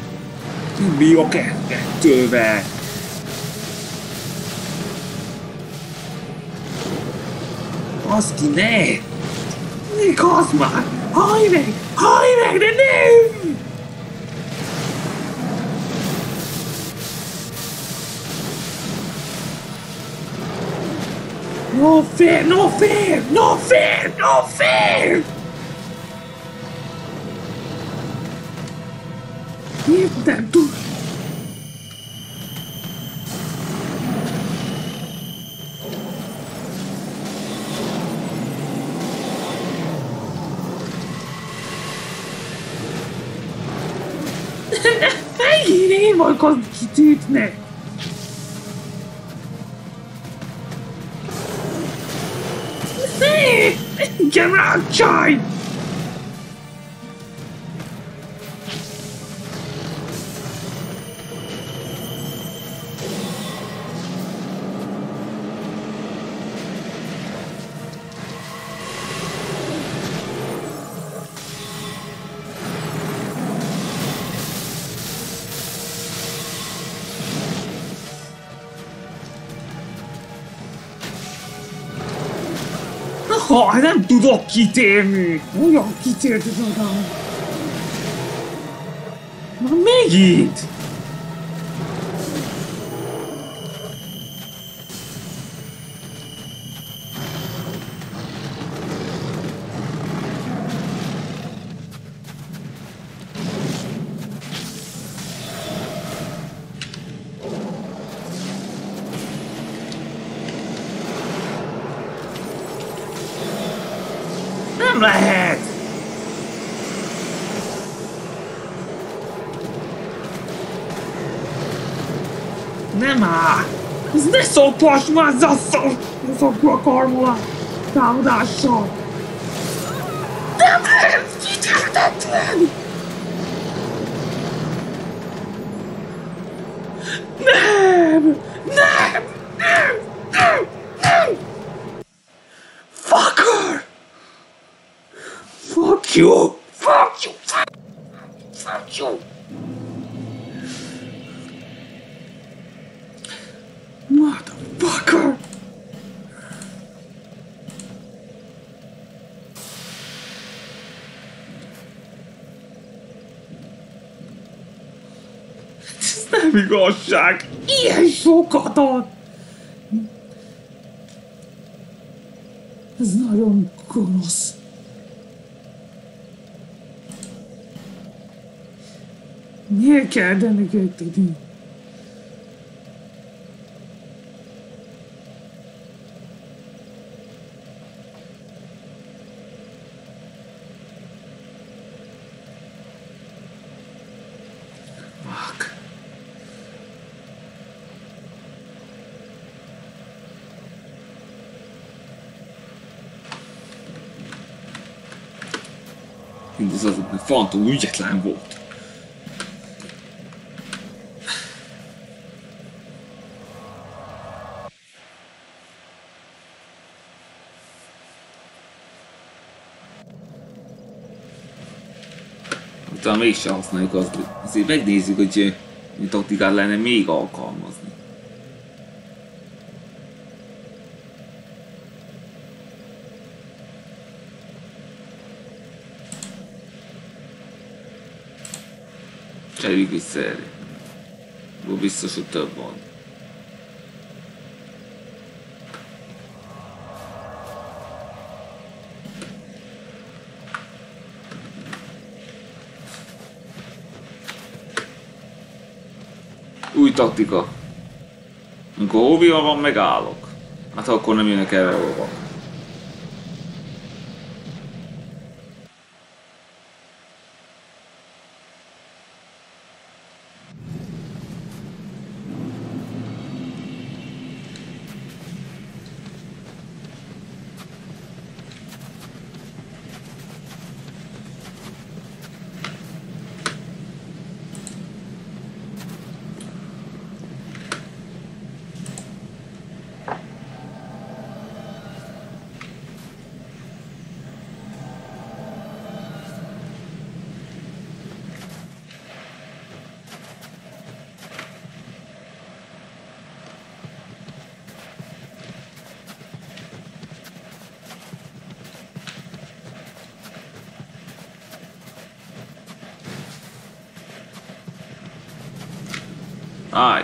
Mi a kettőbe? Kasz ki, ne! Ne kasz már! Hallj meg, de nem! No fair, no fair, no fair, no fair! Miért nem tud? Én vagyok kitűtnek! Igen, rácsáj! Ha, nem tudok kitérni! Olyan kitért az oda! Na megint! Nem lehet! Nem áll! Ez ne szopass már, zasszokba a karmolát! Támadással! Nem lehet! Hihetetlen! Nem! Nem! Nem! Nem! Nem! Fucker! Fuck you! Fuck you! Fuck you! Motherfucker! Ez nem igazság! Ilyen sokat ad! Ez nagyon gonosz. Miért kell ennek tudni? Fuck. Mindez azok, hogy Fantom ügyetlen volt. Utána mégsem használjuk azt, hogy azért megnézzük, hogy mi taktikát lenne még alkalmazni. Cseréljük vissza erre. Biztos, hogy több van. Új taktika. Amikor Obi-Wan van, megállok. Hát akkor nem jönnek erre hova. Ai.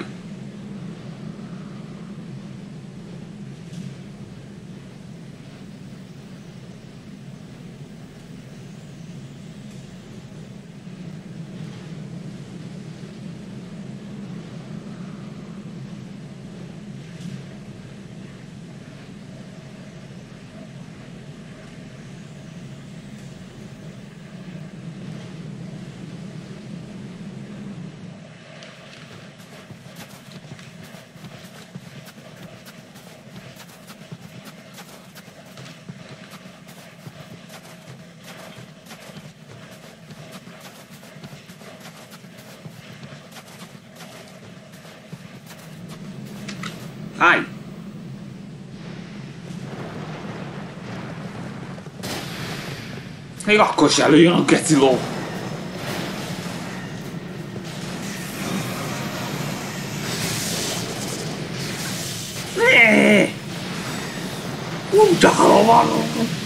Ai. Még akkor se lőjön a geci ló. Csak a lovagok.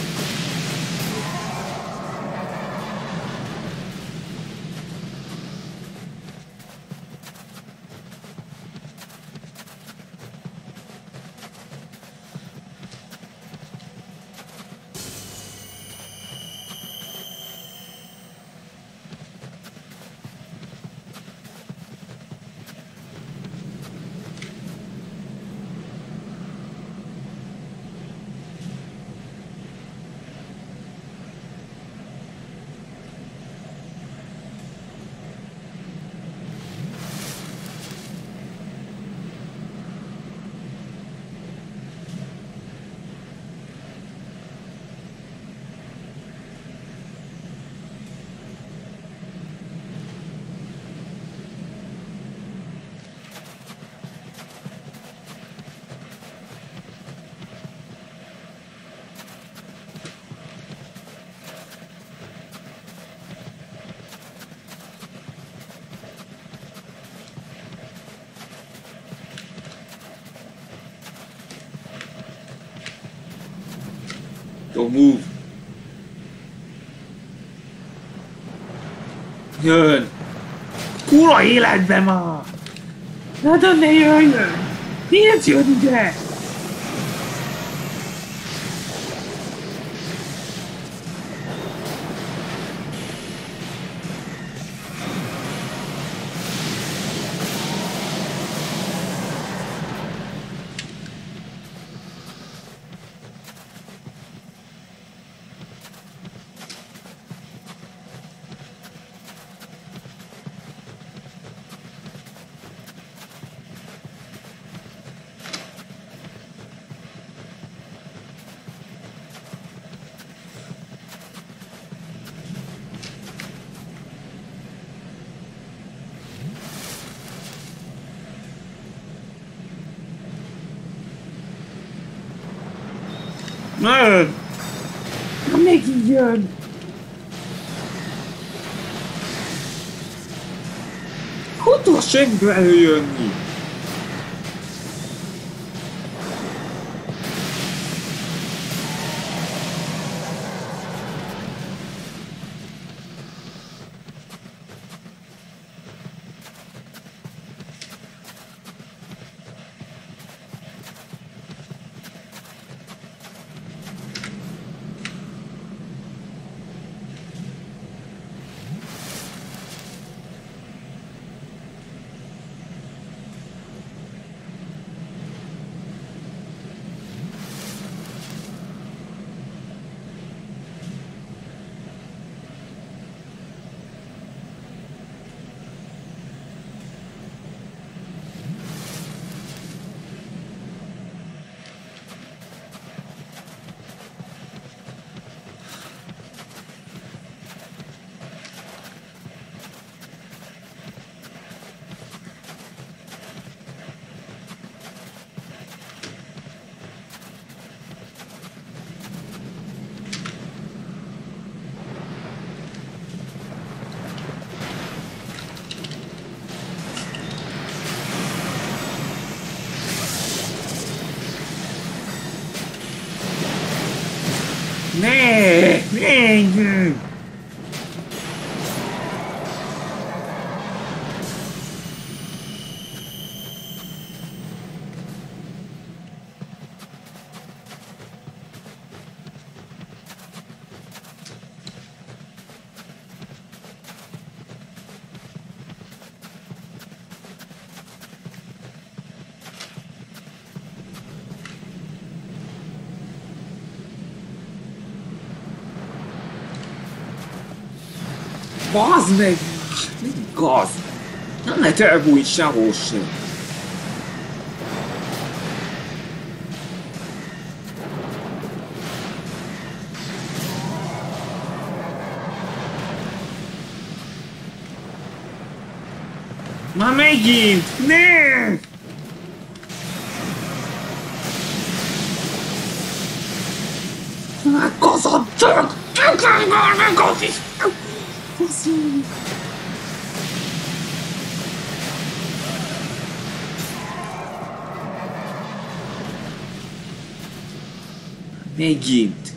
Don't move. Jön! Kurva életbe már! Hát ne jöjjön! Miért jön ide? Jön! Na még így jön! Hogy tud a senkiből előjönni? Ne! Ne! Bazd meg! Nem igaz! Nem lehet elbújni sehol sem. Már megint! Ne! Megkazadtak! Megkazadtak! Faszom! Megint!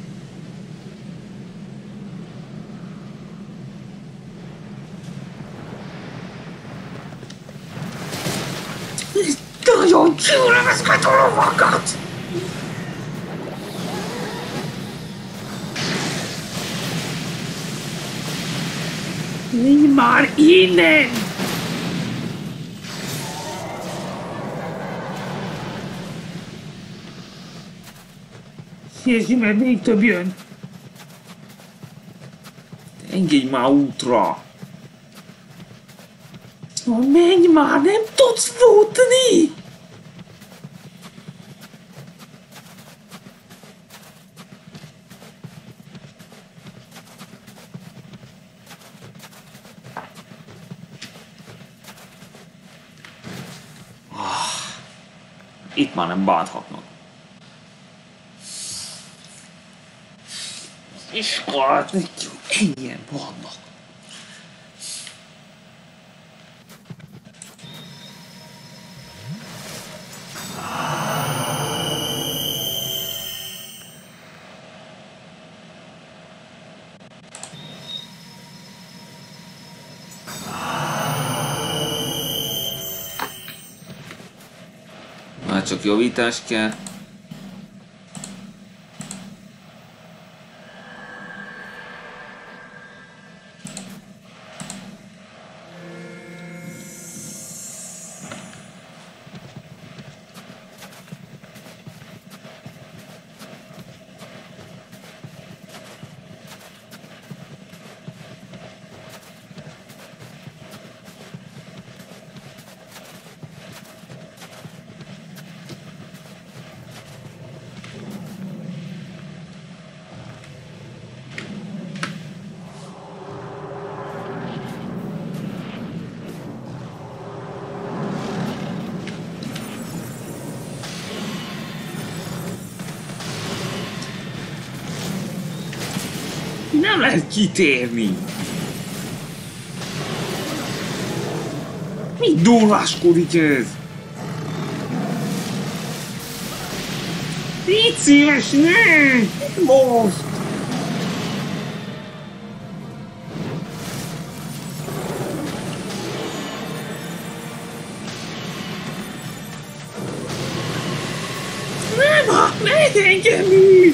Nagyon gyűlöm ezeket a lovakat! Menj már innen! Jézus, mert még több jön! Engedj már útra! Menj már, nem tudsz futni! Itt már nem bánthatnak. Iskolát, ennyien vannak. Már csak javítás kell. Nem lehet kitérni! Mi durváskodik ez? Légy szíves, ne! Most! Nem, hát ne engem is!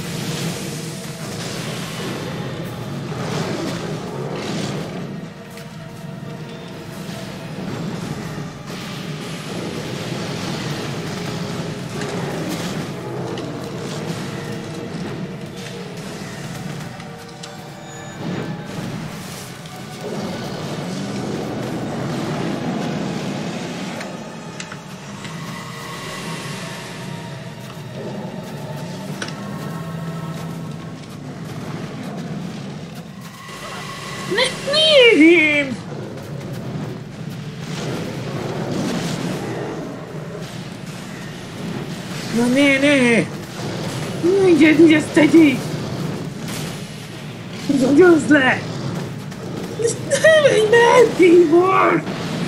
Miért? Na ne! Ne engedd, hogy ezt tegyék! Zagyasd le! Nem egy meddig volt!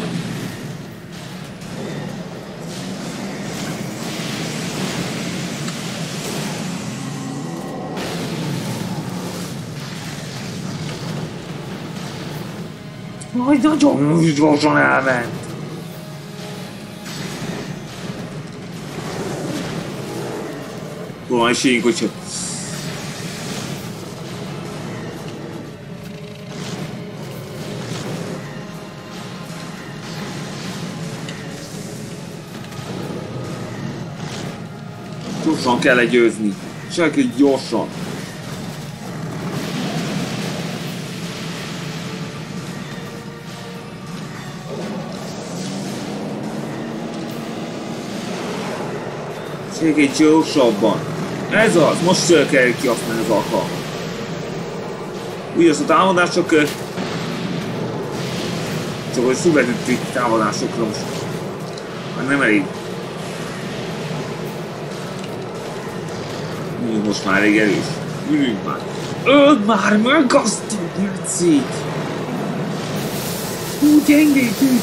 Majd nagyon gyorsan elment. Van esélyünk, hogyha... Gyorsan kell legyőzni. Csak gyorsan. Segíts gyorsabban. Ez az, most kell kihasználni az alkalmat. Ugye az a támadások... Csak hogy szubventív támadásokra most... Már nem elég. Most már elég erős. Üljünk már. Öld már meg azt a percét! Hú, gyengétünk!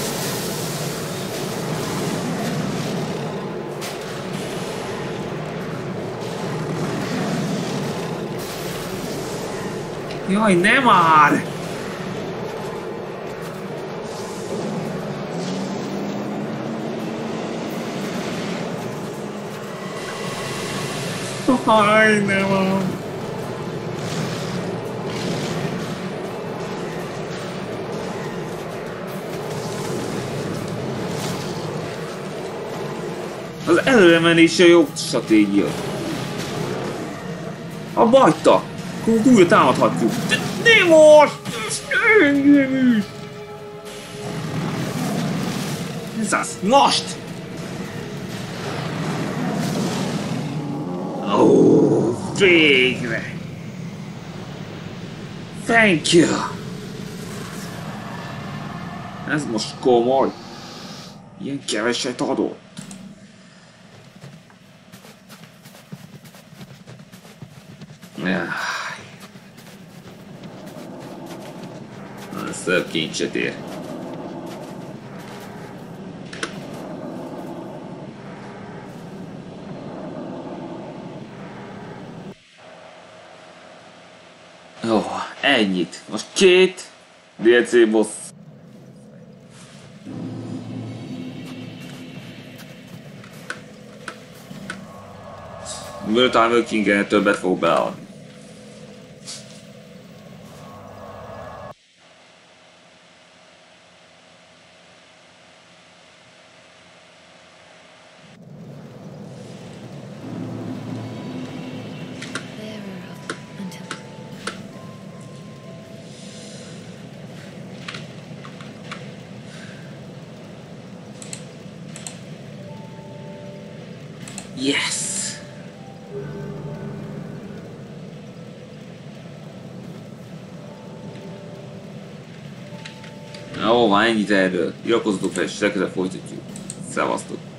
Jaj, nem már! Jaj, nem már! Az előremenés a jobb stratégia. A bajta! Akkor újra támadhatjuk. De nem most! Ez az! Most! Ó, végre! Thank you! Ez most komoly. Ilyen keveset adott. Szebb kincset ér. Jó, ennyit. Most 2 DLC boss. Miután Workingen többet fog beadni. Yes! Jó, már ennyit erről. Iratkozzatok fel, és legközelebb folytatjuk. Szevasztok!